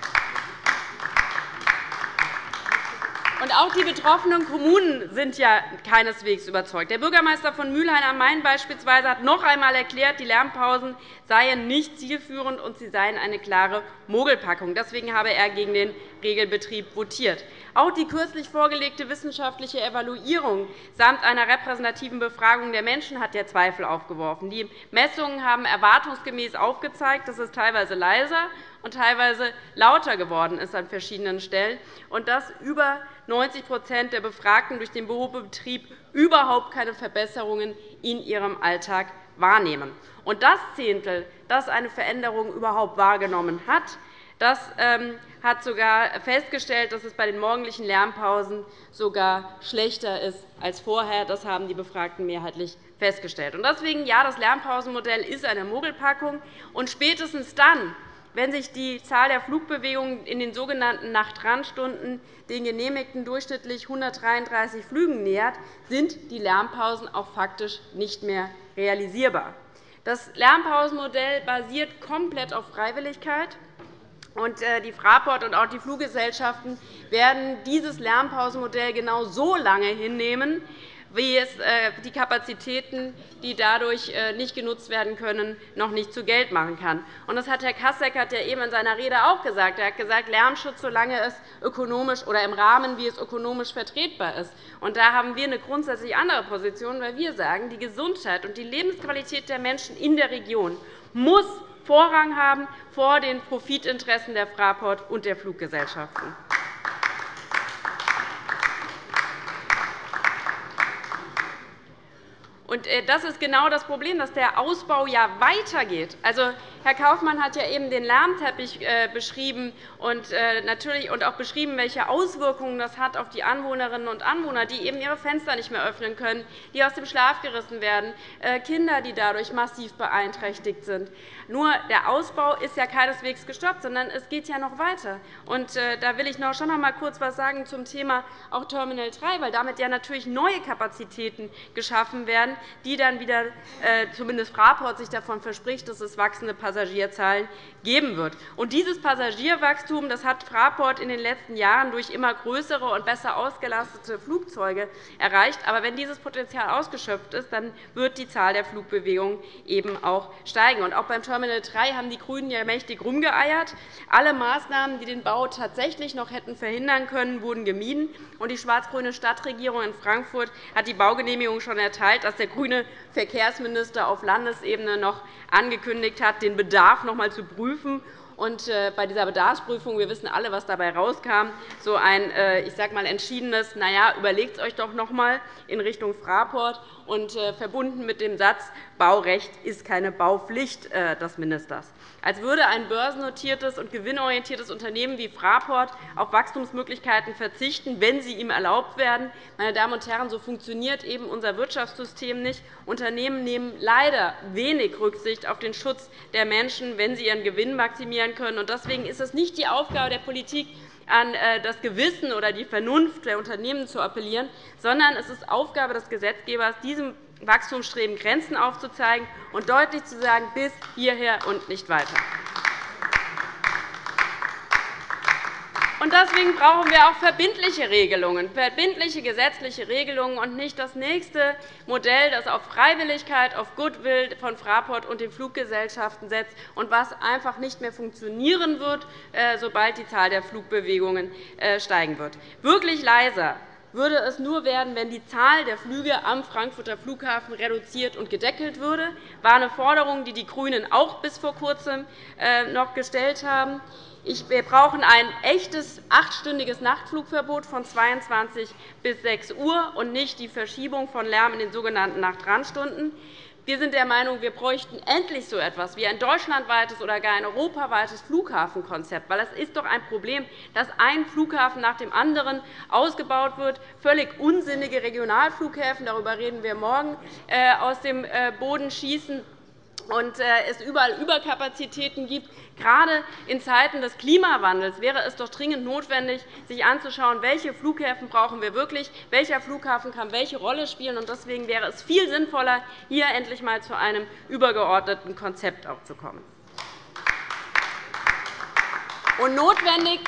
Und auch die betroffenen Kommunen sind ja keineswegs überzeugt. Der Bürgermeister von Mülheim am Main beispielsweise hat noch einmal erklärt, die Lärmpausen seien nicht zielführend und sie seien eine klare Mogelpackung. Deswegen habe er gegen den Regelbetrieb votiert. Auch die kürzlich vorgelegte wissenschaftliche Evaluierung samt einer repräsentativen Befragung der Menschen hat ja Zweifel aufgeworfen. Die Messungen haben erwartungsgemäß aufgezeigt, dass es teilweise leiser und teilweise lauter geworden ist an verschiedenen Stellen und dass über 90 der Befragten durch den Betrieb überhaupt keine Verbesserungen in ihrem Alltag wahrnehmen. Und das Zehntel, das eine Veränderung überhaupt wahrgenommen hat, das hat sogar festgestellt, dass es bei den morgendlichen Lärmpausen sogar schlechter ist als vorher. Das haben die Befragten mehrheitlich festgestellt. Deswegen, ja, das Lärmpausenmodell ist eine Mogelpackung. Und spätestens dann, wenn sich die Zahl der Flugbewegungen in den sogenannten Nacht-Randstunden den genehmigten durchschnittlich 133 Flügen nähert, sind die Lärmpausen auch faktisch nicht mehr realisierbar. Das Lärmpausenmodell basiert komplett auf Freiwilligkeit. Die Fraport und auch die Fluggesellschaften werden dieses Lärmpausenmodell genau so lange hinnehmen, wie es die Kapazitäten, die dadurch nicht genutzt werden können, noch nicht zu Geld machen kann. Das hat Herr Kasseckert ja eben in seiner Rede auch gesagt. Er hat gesagt, Lärmschutz, solange es ökonomisch oder im Rahmen, wie es ökonomisch vertretbar ist. Da haben wir eine grundsätzlich andere Position, weil wir sagen, die Gesundheit und die Lebensqualität der Menschen in der Region muss Vorrang haben vor den Profitinteressen der Fraport und der Fluggesellschaften. Das ist genau das Problem, dass der Ausbau ja weitergeht. Also, Herr Kaufmann hat ja eben den Lärmteppich beschrieben und auch beschrieben, welche Auswirkungen das hat auf die Anwohnerinnen und Anwohner, die eben ihre Fenster nicht mehr öffnen können, die aus dem Schlaf gerissen werden, Kinder, die dadurch massiv beeinträchtigt sind. Nur der Ausbau ist ja keineswegs gestoppt, sondern es geht ja noch weiter. Da will ich schon noch einmal kurz etwas sagen zum Thema auch Terminal 3, weil damit ja natürlich neue Kapazitäten geschaffen werden, die dann wieder zumindest Fraport sich davon verspricht, dass es wachsende Passagierzahlen geben wird. Und dieses Passagierwachstum, das hat Fraport in den letzten Jahren durch immer größere und besser ausgelastete Flugzeuge erreicht. Aber wenn dieses Potenzial ausgeschöpft ist, dann wird die Zahl der Flugbewegungen eben auch steigen. Und auch beim Terminal 3 haben die GRÜNEN ja mächtig rumgeeiert. Alle Maßnahmen, die den Bau tatsächlich noch hätten verhindern können, wurden gemieden. Und die schwarz-grüne Stadtregierung in Frankfurt hat die Baugenehmigung schon erteilt, dass der grüne Verkehrsminister auf Landesebene noch angekündigt hat, den Bedarf noch einmal zu prüfen. Bei dieser Bedarfsprüfung, wir wissen alle, was dabei rauskam, so ein ich sage mal, entschiedenes Na ja, überlegt es euch doch noch einmal in Richtung Fraport und verbunden mit dem Satz, Baurecht ist keine Baupflicht des Ministers. Als würde ein börsennotiertes und gewinnorientiertes Unternehmen wie Fraport auf Wachstumsmöglichkeiten verzichten, wenn sie ihm erlaubt werden. Meine Damen und Herren, so funktioniert eben unser Wirtschaftssystem nicht. Unternehmen nehmen leider wenig Rücksicht auf den Schutz der Menschen, wenn sie ihren Gewinn maximieren können. Deswegen ist es nicht die Aufgabe der Politik, an das Gewissen oder die Vernunft der Unternehmen zu appellieren, sondern es ist Aufgabe des Gesetzgebers, diesem Wachstumsstreben Grenzen aufzuzeigen und deutlich zu sagen, bis hierher und nicht weiter. Deswegen brauchen wir auch verbindliche Regelungen, verbindliche gesetzliche Regelungen und nicht das nächste Modell, das auf Freiwilligkeit, auf Goodwill von Fraport und den Fluggesellschaften setzt und was einfach nicht mehr funktionieren wird, sobald die Zahl der Flugbewegungen steigen wird. Wirklich leiser würde es nur werden, wenn die Zahl der Flüge am Frankfurter Flughafen reduziert und gedeckelt würde. Das war eine Forderung, die die GRÜNEN auch bis vor Kurzem noch gestellt haben. Wir brauchen ein echtes 8-stündiges Nachtflugverbot von 22 bis 6 Uhr und nicht die Verschiebung von Lärm in den sogenannten Nacht-Randstunden. Wir sind der Meinung, wir bräuchten endlich so etwas wie ein deutschlandweites oder gar ein europaweites Flughafenkonzept. Weil es ist doch ein Problem, dass ein Flughafen nach dem anderen ausgebaut wird, völlig unsinnige Regionalflughäfen, darüber reden wir morgen, aus dem Boden schießen und es überall Überkapazitäten gibt. Gerade in Zeiten des Klimawandels wäre es doch dringend notwendig, sich anzuschauen, welche Flughäfen brauchen wir wirklich, welcher Flughafen kann welche Rolle spielen. Deswegen wäre es viel sinnvoller, hier endlich einmal zu einem übergeordneten Konzept zu kommen. Und notwendig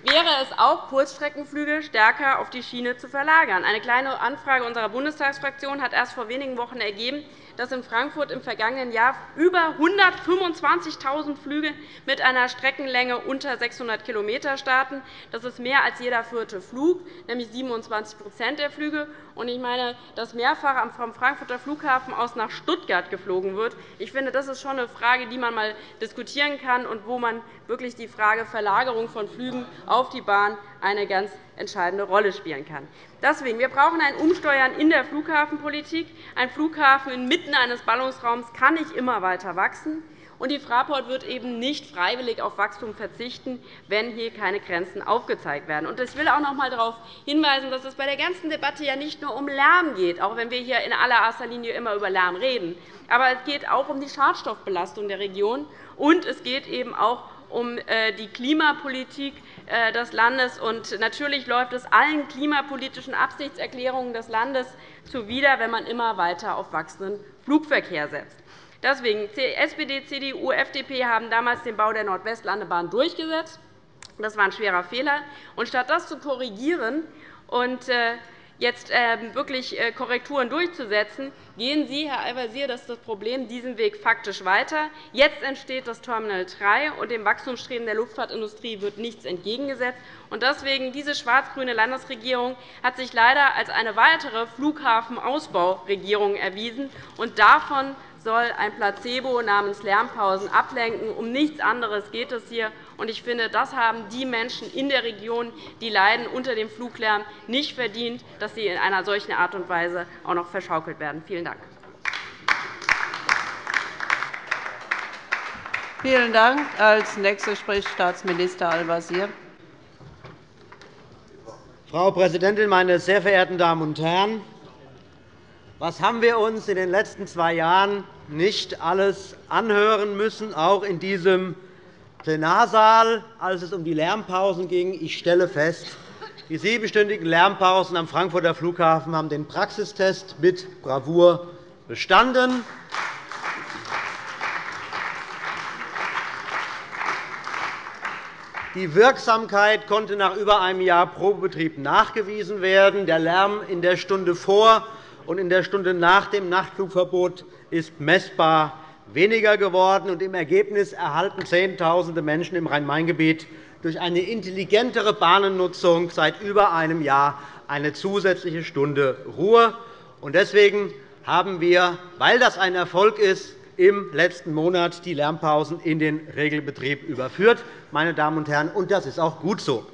wäre es auch, Kurzstreckenflüge stärker auf die Schiene zu verlagern. Eine kleine Anfrage unserer Bundestagsfraktion hat erst vor wenigen Wochen ergeben, dass in Frankfurt im vergangenen Jahr über 125.000 Flüge mit einer Streckenlänge unter 600 km starten. Das ist mehr als jeder vierte Flug, nämlich 27 der Flüge. Ich meine, dass mehrfach vom Frankfurter Flughafen aus nach Stuttgart geflogen wird. Ich finde, das ist schon eine Frage, die man einmal diskutieren kann und wo man wirklich die Frage Verlagerung von Flügen auf die Bahn eine ganz entscheidende Rolle spielen kann. Deswegen, wir brauchen ein Umsteuern in der Flughafenpolitik. Ein Flughafen inmitten eines Ballungsraums kann nicht immer weiter wachsen. Und die Fraport wird eben nicht freiwillig auf Wachstum verzichten, wenn hier keine Grenzen aufgezeigt werden. Ich will auch noch einmal darauf hinweisen, dass es bei der ganzen Debatte ja nicht nur um Lärm geht, auch wenn wir hier in allererster Linie immer über Lärm reden. Aber es geht auch um die Schadstoffbelastung der Region, und es geht eben auch um die Klimapolitik des Landes. Und natürlich läuft es allen klimapolitischen Absichtserklärungen des Landes zuwider, wenn man immer weiter auf wachsenden Flugverkehr setzt. Deswegen, SPD, CDU, FDP haben damals den Bau der Nordwestlandebahn durchgesetzt. Das war ein schwerer Fehler. Und statt das zu korrigieren und jetzt wirklich Korrekturen durchzusetzen, gehen Sie, Herr Al-Wazir, das ist das Problem, diesen Weg faktisch weiter. Jetzt entsteht das Terminal 3, und dem Wachstumsstreben der Luftfahrtindustrie wird nichts entgegengesetzt. Deswegen diese schwarz-grüne Landesregierung hat sich leider als eine weitere Flughafenausbauregierung erwiesen. Und davon soll ein Placebo namens Lärmpausen ablenken. Um nichts anderes geht es hier. Ich finde, das haben die Menschen in der Region, die leiden unter dem Fluglärm, nicht verdient, dass sie in einer solchen Art und Weise auch noch verschaukelt werden. Vielen Dank. Vielen Dank. Als Nächster spricht Staatsminister Al-Wazir. Frau Präsidentin, meine sehr verehrten Damen und Herren! Was haben wir uns in den letzten 2 Jahren nicht alles anhören müssen, auch in diesem Plenarsaal, als es um die Lärmpausen ging? Ich stelle fest, die 7-stündigen Lärmpausen am Frankfurter Flughafen haben den Praxistest mit Bravour bestanden. Die Wirksamkeit konnte nach über einem Jahr Probebetrieb nachgewiesen werden. Der Lärm in der Stunde vor und in der Stunde nach dem Nachtflugverbot ist messbar weniger geworden. Und im Ergebnis erhalten Zehntausende Menschen im Rhein-Main-Gebiet durch eine intelligentere Bahnennutzung seit über einem Jahr eine zusätzliche Stunde Ruhe. Deswegen haben wir, weil das ein Erfolg ist, im letzten Monat die Lärmpausen in den Regelbetrieb überführt. Meine Damen und Herren, und das ist auch gut so.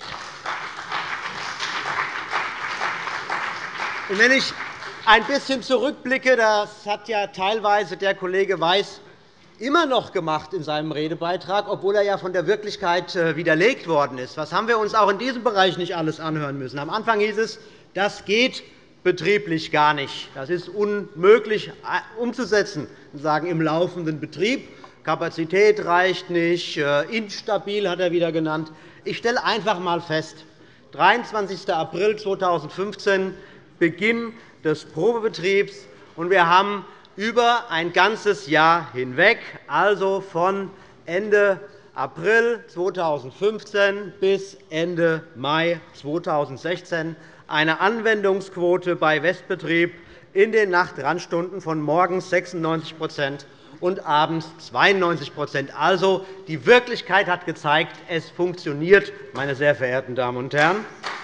Und wenn ich ein bisschen zurückblicke, das hat ja teilweise der Kollege Weiß immer noch gemacht in seinem Redebeitrag, obwohl er ja von der Wirklichkeit widerlegt worden ist. Was haben wir uns auch in diesem Bereich nicht alles anhören müssen? Am Anfang hieß es, das geht betrieblich gar nicht. Das ist unmöglich umzusetzen, sagen im laufenden Betrieb. Kapazität reicht nicht, instabil hat er wieder genannt. Ich stelle einfach einmal fest, 23. April 2015, Beginn des Probebetriebs, und wir haben über ein ganzes Jahr hinweg, also von Ende April 2015 bis Ende Mai 2016, eine Anwendungsquote bei Westbetrieb in den Nachtrandstunden von morgens 96 und abends 92 %. Also, die Wirklichkeit hat gezeigt, es funktioniert, meine sehr verehrten Damen und Herren.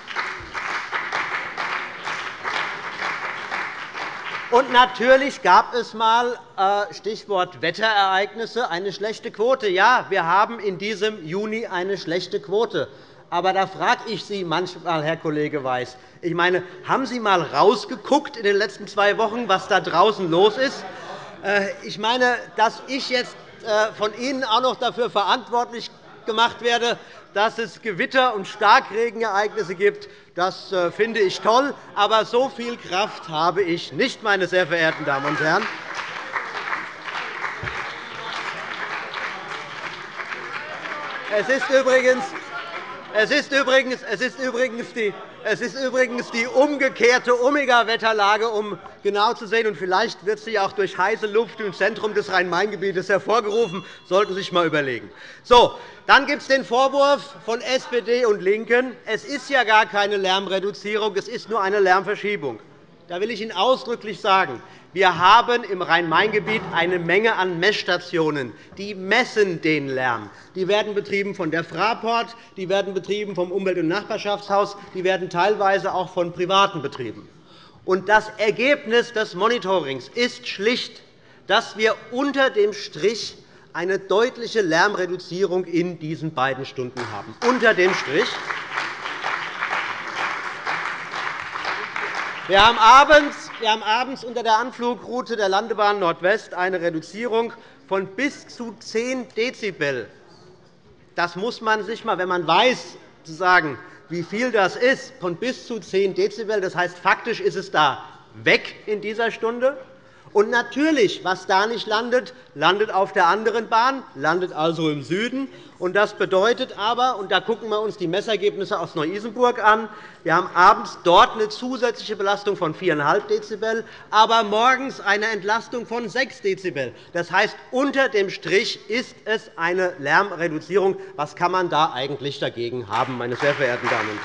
Und natürlich gab es einmal, Stichwort Wetterereignisse, eine schlechte Quote. Ja, wir haben in diesem Juni eine schlechte Quote. Aber da frage ich Sie manchmal, Herr Kollege Weiß, ich meine, haben Sie einmal rausgeguckt in den letzten 2 Wochen, was da draußen los ist? Ich meine, dass ich jetzt von Ihnen auch noch dafür verantwortlich gemacht werde, dass es Gewitter- und Starkregenereignisse gibt, das finde ich toll. Aber so viel Kraft habe ich nicht, meine sehr verehrten Damen und Herren. Es ist übrigens Es ist übrigens die umgekehrte Omega-Wetterlage, um genau zu sehen. Und vielleicht wird sie auch durch heiße Luft im Zentrum des Rhein-Main-Gebietes hervorgerufen. Das sollten Sie sich einmal überlegen. So, dann gibt es den Vorwurf von SPD und LINKEN, es ist ja gar keine Lärmreduzierung, es ist nur eine Lärmverschiebung. Da will ich Ihnen ausdrücklich sagen, wir haben im Rhein-Main-Gebiet eine Menge an Messstationen, die messen den Lärm. Die werden betrieben von der Fraport, die werden betrieben vom Umwelt- und Nachbarschaftshaus, die werden teilweise auch von Privaten betrieben. Und das Ergebnis des Monitorings ist schlicht, dass wir unter dem Strich eine deutliche Lärmreduzierung in diesen beiden Stunden haben. Unter dem Strich. Wir haben abends unter der Anflugroute der Landebahn Nordwest eine Reduzierung von bis zu 10 Dezibel. Das muss man sich einmal, wenn man weiß, wie viel das ist, von bis zu 10 Dezibel. Das heißt, faktisch ist es da weg in dieser Stunde. Und natürlich, was da nicht landet, landet auf der anderen Bahn, landet also im Süden. Und das bedeutet aber, und da gucken wir uns die Messergebnisse aus Neu-Isenburg an, wir haben abends dort eine zusätzliche Belastung von 4,5 Dezibel, aber morgens eine Entlastung von 6 Dezibel. Das heißt, unter dem Strich ist es eine Lärmreduzierung. Was kann man da eigentlich dagegen haben, meine sehr verehrten Damen und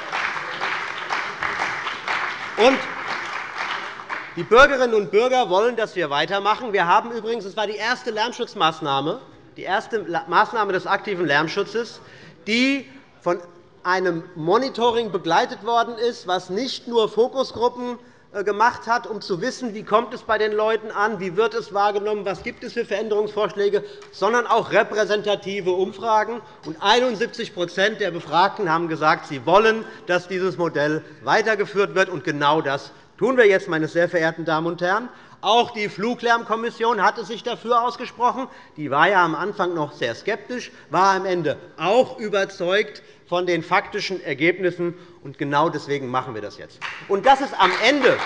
Herren? Und die Bürgerinnen und Bürger wollen, dass wir weitermachen. Wir haben übrigens, das war die erste Lärmschutzmaßnahme, die erste Maßnahme des aktiven Lärmschutzes, die von einem Monitoring begleitet worden ist, was nicht nur Fokusgruppen gemacht hat, um zu wissen, wie kommt es bei den Leuten an, wie wird es wahrgenommen, was gibt es für Veränderungsvorschläge, sondern auch repräsentative Umfragen. Und 71 % der Befragten haben gesagt, sie wollen, dass dieses Modell weitergeführt wird. Und genau das tun wir jetzt, meine sehr verehrten Damen und Herren. Auch die Fluglärmkommission hatte sich dafür ausgesprochen. Die war ja am Anfang noch sehr skeptisch, war am Ende auch überzeugt von den faktischen Ergebnissen. Und genau deswegen machen wir das jetzt. Und dass es am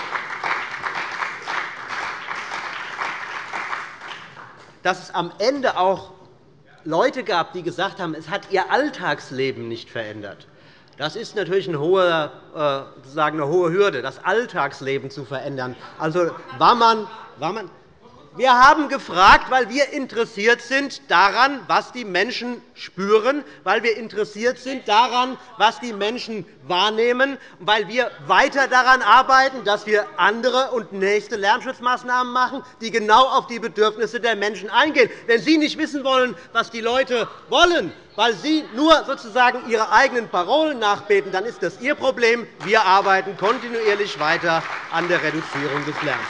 Ende auch Leute gab, die gesagt haben, es hat ihr Alltagsleben nicht verändert. Das ist natürlich eine hohe Hürde, das Alltagsleben zu verändern. Also, wir haben gefragt, weil wir interessiert sind daran, was die Menschen spüren, weil wir interessiert sind daran, was die Menschen wahrnehmen, weil wir weiter daran arbeiten, dass wir andere und nächste Lärmschutzmaßnahmen machen, die genau auf die Bedürfnisse der Menschen eingehen. Wenn Sie nicht wissen wollen, was die Leute wollen, weil Sie nur sozusagen Ihre eigenen Parolen nachbeten, dann ist das Ihr Problem. Wir arbeiten kontinuierlich weiter an der Reduzierung des Lärms.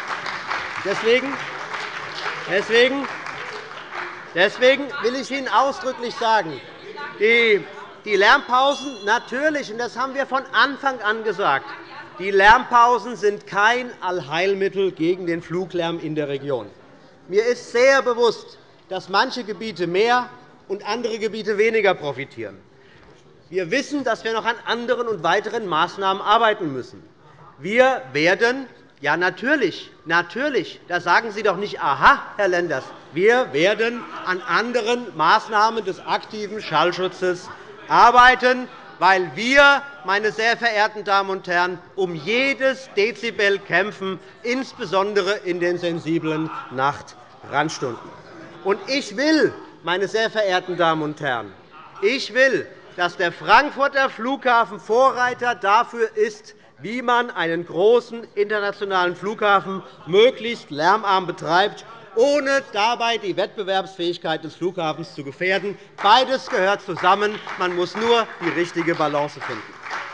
Deswegen will ich Ihnen ausdrücklich sagen, die Lärmpausen natürlich, und das haben wir von Anfang an gesagt, die Lärmpausen sind kein Allheilmittel gegen den Fluglärm in der Region. Mir ist sehr bewusst, dass manche Gebiete mehr und andere Gebiete weniger profitieren. Wir wissen, dass wir noch an anderen und weiteren Maßnahmen arbeiten müssen. Wir werden ja, natürlich. Da sagen Sie doch nicht, aha, Herr Lenders. Wir werden an anderen Maßnahmen des aktiven Schallschutzes arbeiten, weil wir, meine sehr verehrten Damen und Herren, um jedes Dezibel kämpfen, insbesondere in den sensiblen Nachtrandstunden. Und ich will, meine sehr verehrten Damen und Herren, dass der Frankfurter Flughafen Vorreiter dafür ist, wie man einen großen internationalen Flughafen möglichst lärmarm betreibt, ohne dabei die Wettbewerbsfähigkeit des Flughafens zu gefährden. Beides gehört zusammen. Man muss nur die richtige Balance finden.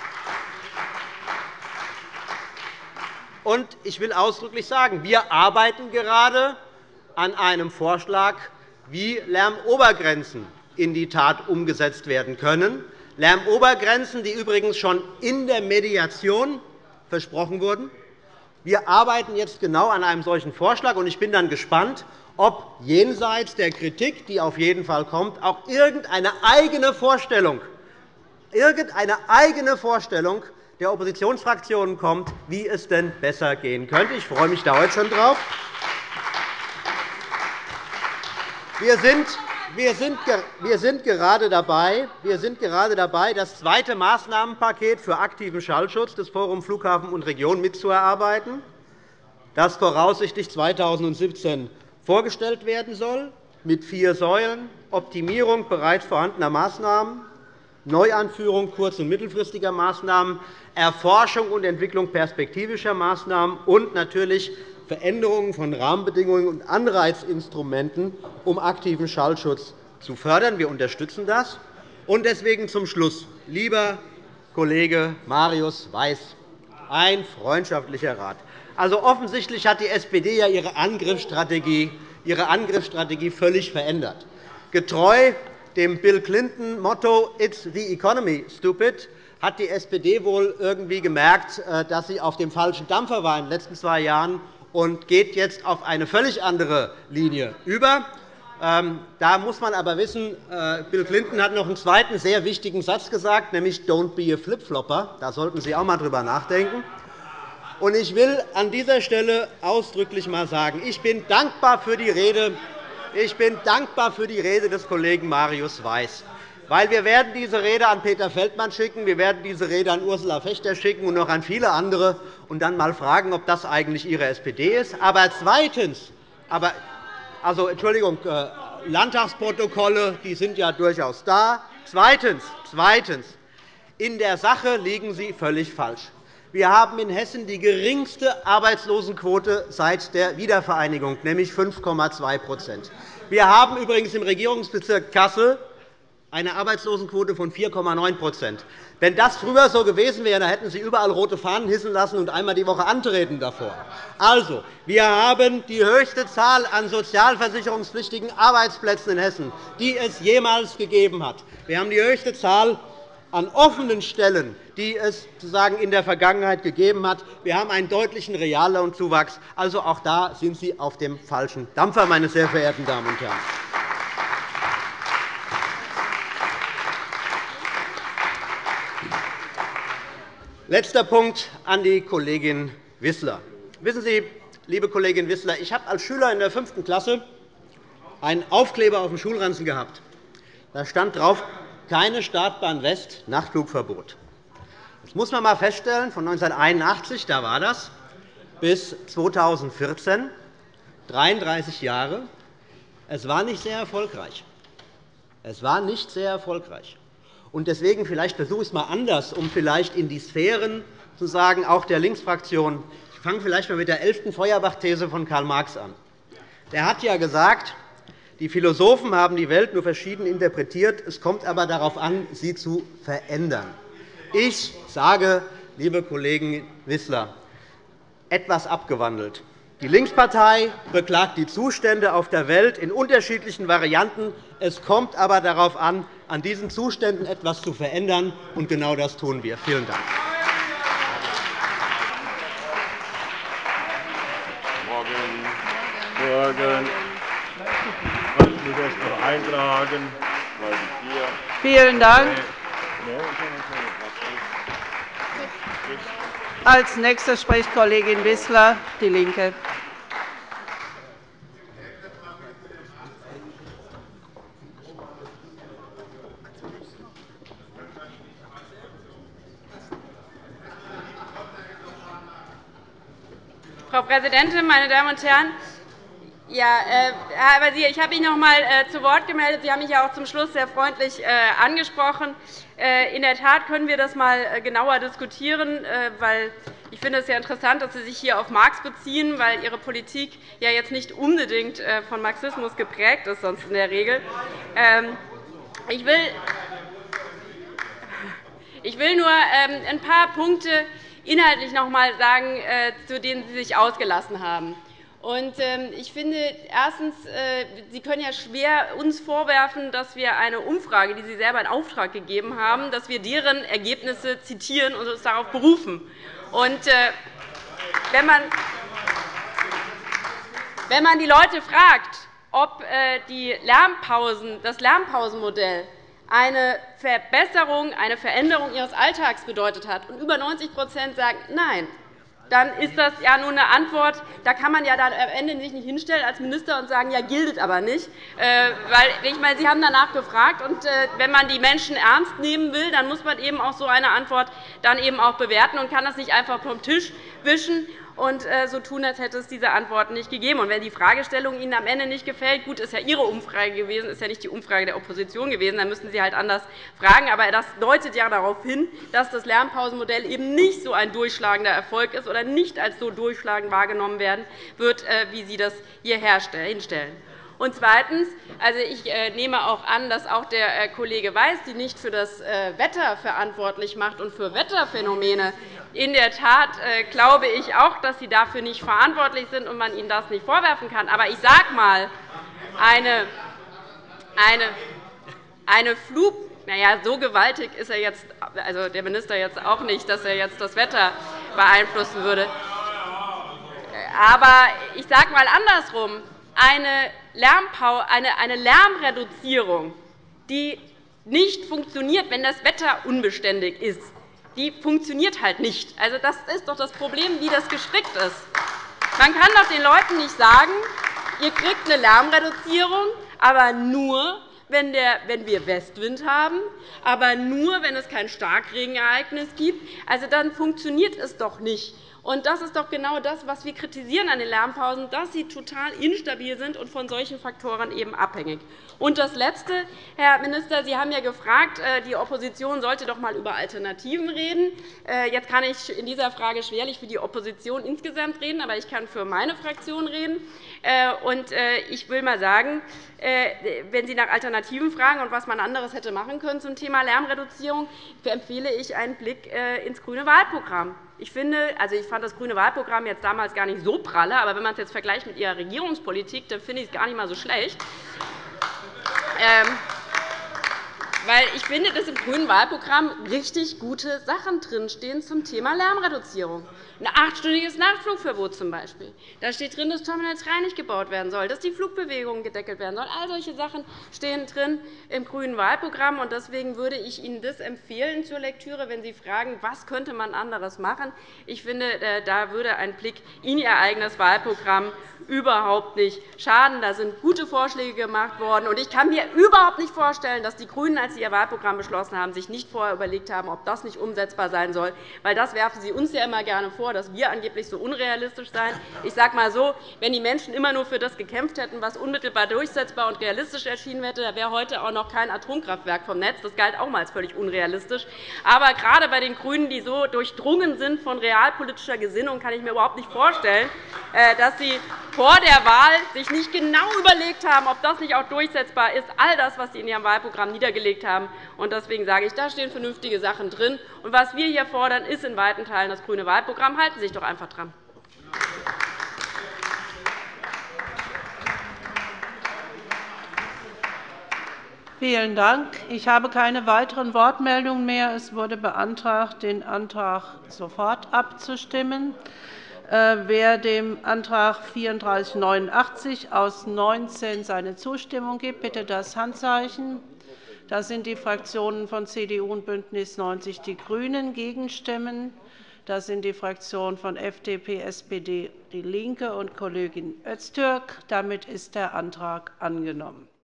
Und ich will ausdrücklich sagen, wir arbeiten gerade an einem Vorschlag, wie Lärmobergrenzen in die Tat umgesetzt werden können. Lärmobergrenzen, die übrigens schon in der Mediation versprochen wurden. Wir arbeiten jetzt genau an einem solchen Vorschlag. Und ich bin dann gespannt, ob jenseits der Kritik, die auf jeden Fall kommt, auch irgendeine eigene Vorstellung der Oppositionsfraktionen kommt, wie es denn besser gehen könnte. Ich freue mich da heute schon drauf. Wir sind gerade dabei, das zweite Maßnahmenpaket für aktiven Schallschutz des Forums Flughafen und Region mitzuerarbeiten, das voraussichtlich 2017 vorgestellt werden soll, mit 4 Säulen: Optimierung bereits vorhandener Maßnahmen, Neueinführung kurz- und mittelfristiger Maßnahmen, Erforschung und Entwicklung perspektivischer Maßnahmen und natürlich Veränderungen von Rahmenbedingungen und Anreizinstrumenten, um aktiven Schallschutz zu fördern. Wir unterstützen das. Und deswegen zum Schluss, lieber Kollege Marius Weiß, ein freundschaftlicher Rat. Also, offensichtlich hat die SPD ja ihre Angriffsstrategie völlig verändert. Getreu dem Bill-Clinton-Motto "It's the economy, stupid" hat die SPD wohl irgendwie gemerkt, dass sie auf dem falschen Dampfer war in den letzten 2 Jahren und geht jetzt auf eine völlig andere Linie über. Da muss man aber wissen, Bill Clinton hat noch einen zweiten sehr wichtigen Satz gesagt, nämlich "Don't be a flip-flopper". Da sollten Sie auch einmal drüber nachdenken. Und ich will an dieser Stelle ausdrücklich einmal sagen, ich bin dankbar für die Rede des Kollegen Marius Weiß. Weil wir werden diese Rede an Peter Feldmann schicken, wir werden diese Rede an Ursula Fechter schicken und noch an viele andere und dann einmal fragen, ob das eigentlich Ihre SPD ist. Aber zweitens, Entschuldigung, Landtagsprotokolle, die sind ja durchaus da. Zweitens, in der Sache liegen Sie völlig falsch. Wir haben in Hessen die geringste Arbeitslosenquote seit der Wiedervereinigung, nämlich 5,2 %. Wir haben übrigens im Regierungsbezirk Kassel eine Arbeitslosenquote von 4,9 %. Wenn das früher so gewesen wäre, dann hätten Sie überall rote Fahnen hissen lassen und einmal die Woche antreten davor. Also, wir haben die höchste Zahl an sozialversicherungspflichtigen Arbeitsplätzen in Hessen, die es jemals gegeben hat. Wir haben die höchste Zahl an offenen Stellen, die es sozusagen in der Vergangenheit gegeben hat. Wir haben einen deutlichen Reallohnzuwachs. Also auch da sind Sie auf dem falschen Dampfer, meine sehr verehrten Damen und Herren. Letzter Punkt an die Kollegin Wissler. Wissen Sie, liebe Kollegin Wissler, ich habe als Schüler in der 5. Klasse einen Aufkleber auf dem Schulranzen gehabt. Da stand drauf: keine Startbahn West, Nachtflugverbot. Das muss man einmal feststellen, von 1981, da war das, bis 2014, 33 Jahre. Es war nicht sehr erfolgreich. Und deswegen vielleicht versuche ich es einmal anders, um vielleicht in die Sphären zu sagen, auch der Linksfraktion. Ich fange vielleicht einmal mit der 11. Feuerbach-These von Karl Marx an. Der hat ja gesagt, die Philosophen haben die Welt nur verschieden interpretiert. Es kommt aber darauf an, sie zu verändern. Ich sage, liebe Kollegin Wissler, etwas abgewandelt. Die Linkspartei beklagt die Zustände auf der Welt in unterschiedlichen Varianten. Es kommt aber darauf an, an diesen Zuständen etwas zu verändern, und genau das tun wir. Vielen Dank. Morgen. Ich muss erst noch eintragen, weil ich hier. Vielen Dank. Als Nächste spricht Kollegin Wissler, DIE LINKE. Frau Präsidentin, meine Damen und Herren! Ja, Herr Al-Wazir, ich habe mich noch einmal zu Wort gemeldet. Sie haben mich ja auch zum Schluss sehr freundlich angesprochen. In der Tat können wir das einmal genauer diskutieren, weil ich finde es sehr interessant, dass Sie sich hier auf Marx beziehen, weil Ihre Politik ja jetzt nicht unbedingt von Marxismus geprägt ist, sonst in der Regel. Ich will nur ein paar Punkte inhaltlich noch einmal sagen, zu denen Sie sich ausgelassen haben. Ich finde, erstens, Sie können ja schwer uns vorwerfen, dass wir eine Umfrage, die Sie selber in Auftrag gegeben haben, dass wir deren Ergebnisse zitieren und uns darauf berufen. Wenn man die Leute fragt, ob das Lärmpausenmodell eine Verbesserung, eine Veränderung ihres Alltags bedeutet hat, und über 90 sagen Nein, dann ist das ja nur eine Antwort. Da kann man ja dann am Ende sich nicht hinstellen als Minister und sagen, ja, gilt aber nicht. Weil, ich meine, Sie haben danach gefragt. Und wenn man die Menschen ernst nehmen will, dann muss man eben auch so eine Antwort dann eben auch bewerten und kann das nicht einfach vom Tisch wischen und so tun, als hätte es diese Antworten nicht gegeben. Und wenn die Fragestellung Ihnen am Ende nicht gefällt, gut, ist ja Ihre Umfrage gewesen, ist ja nicht die Umfrage der Opposition gewesen, dann müssten Sie halt anders fragen. Aber das deutet ja darauf hin, dass das Lernpausenmodell eben nicht so ein durchschlagender Erfolg ist oder nicht als so durchschlagend wahrgenommen werden wird, wie Sie das hier hinstellen. Und zweitens, also ich nehme auch an, dass auch der Kollege Weiß Sie nicht für das Wetter verantwortlich macht und für Wetterphänomene. In der Tat glaube ich auch, dass Sie dafür nicht verantwortlich sind und man Ihnen das nicht vorwerfen kann. Aber ich sage mal, eine Flug so gewaltig ist er jetzt, also der Minister jetzt auch nicht, dass er jetzt das Wetter beeinflussen würde. Aber ich sage mal andersrum. Eine Lärmreduzierung, die nicht funktioniert, wenn das Wetter unbeständig ist, die funktioniert halt nicht. Also, das ist doch das Problem, wie das gestrickt ist. Man kann doch den Leuten nicht sagen, ihr kriegt eine Lärmreduzierung, aber nur, wenn wir Westwind haben, aber nur, wenn es kein Starkregenereignis gibt. Also, dann funktioniert es doch nicht. Und das ist doch genau das, was wir kritisieren an den Lärmpausen, dass sie total instabil sind und von solchen Faktoren eben abhängig. Und das Letzte, Herr Minister, Sie haben ja gefragt, die Opposition sollte doch einmal über Alternativen reden. Jetzt kann ich in dieser Frage schwerlich für die Opposition insgesamt reden, aber ich kann für meine Fraktion reden. Und ich will einmal sagen, wenn Sie nach Alternativen fragen und was man anderes hätte machen können zum Thema Lärmreduzierung, empfehle ich einen Blick ins grüne Wahlprogramm. Ich fand das grüne Wahlprogramm jetzt damals gar nicht so pralle, aber wenn man es jetzt vergleicht mit Ihrer Regierungspolitik, dann finde ich es gar nicht einmal so schlecht. Weil ich finde, dass im grünen Wahlprogramm richtig gute Sachen drinstehen zum Thema Lärmreduzierung. Ein 8-stündiges Nachtflugverbot zum Beispiel. Da steht drin, dass Terminal 3 nicht gebaut werden soll, dass die Flugbewegungen gedeckelt werden sollen. All solche Sachen stehen drin im grünen Wahlprogramm. Deswegen würde ich Ihnen das empfehlen zur Lektüre, wenn Sie fragen, was könnte man anderes machen. Ich finde, da würde ein Blick in Ihr eigenes Wahlprogramm überhaupt nicht schaden. Da sind gute Vorschläge gemacht worden. Ich kann mir überhaupt nicht vorstellen, dass die GRÜNEN, als sie ihr Wahlprogramm beschlossen haben, sich nicht vorher überlegt haben, ob das nicht umsetzbar sein soll. Weil das werfen Sie uns ja immer gerne vor, dass wir angeblich so unrealistisch seien. Ich sage einmal so, wenn die Menschen immer nur für das gekämpft hätten, was unmittelbar durchsetzbar und realistisch erschienen hätte, da wäre heute auch noch kein Atomkraftwerk vom Netz. Das galt auch mal als völlig unrealistisch. Aber gerade bei den GRÜNEN, die so durchdrungen sind von realpolitischer Gesinnung, kann ich mir überhaupt nicht vorstellen, dass Sie vor der Wahl sich nicht genau überlegt haben, ob das nicht auch durchsetzbar ist, all das, was Sie in Ihrem Wahlprogramm niedergelegt haben. Deswegen sage ich, da stehen vernünftige Sachen drin. Und was wir hier fordern, ist in weiten Teilen das grüne Wahlprogramm. Halten Sie sich doch einfach dran. Vielen Dank. Ich habe keine weiteren Wortmeldungen mehr. Es wurde beantragt, den Antrag sofort abzustimmen. Wer dem Antrag 3489 aus 19 seine Zustimmung gibt, bitte das Handzeichen. Das sind die Fraktionen von CDU und BÜNDNIS 90 die GRÜNEN. Gegenstimmen. Das sind die Fraktionen von FDP, SPD, DIE LINKE und Kollegin Öztürk. Damit ist der Antrag angenommen.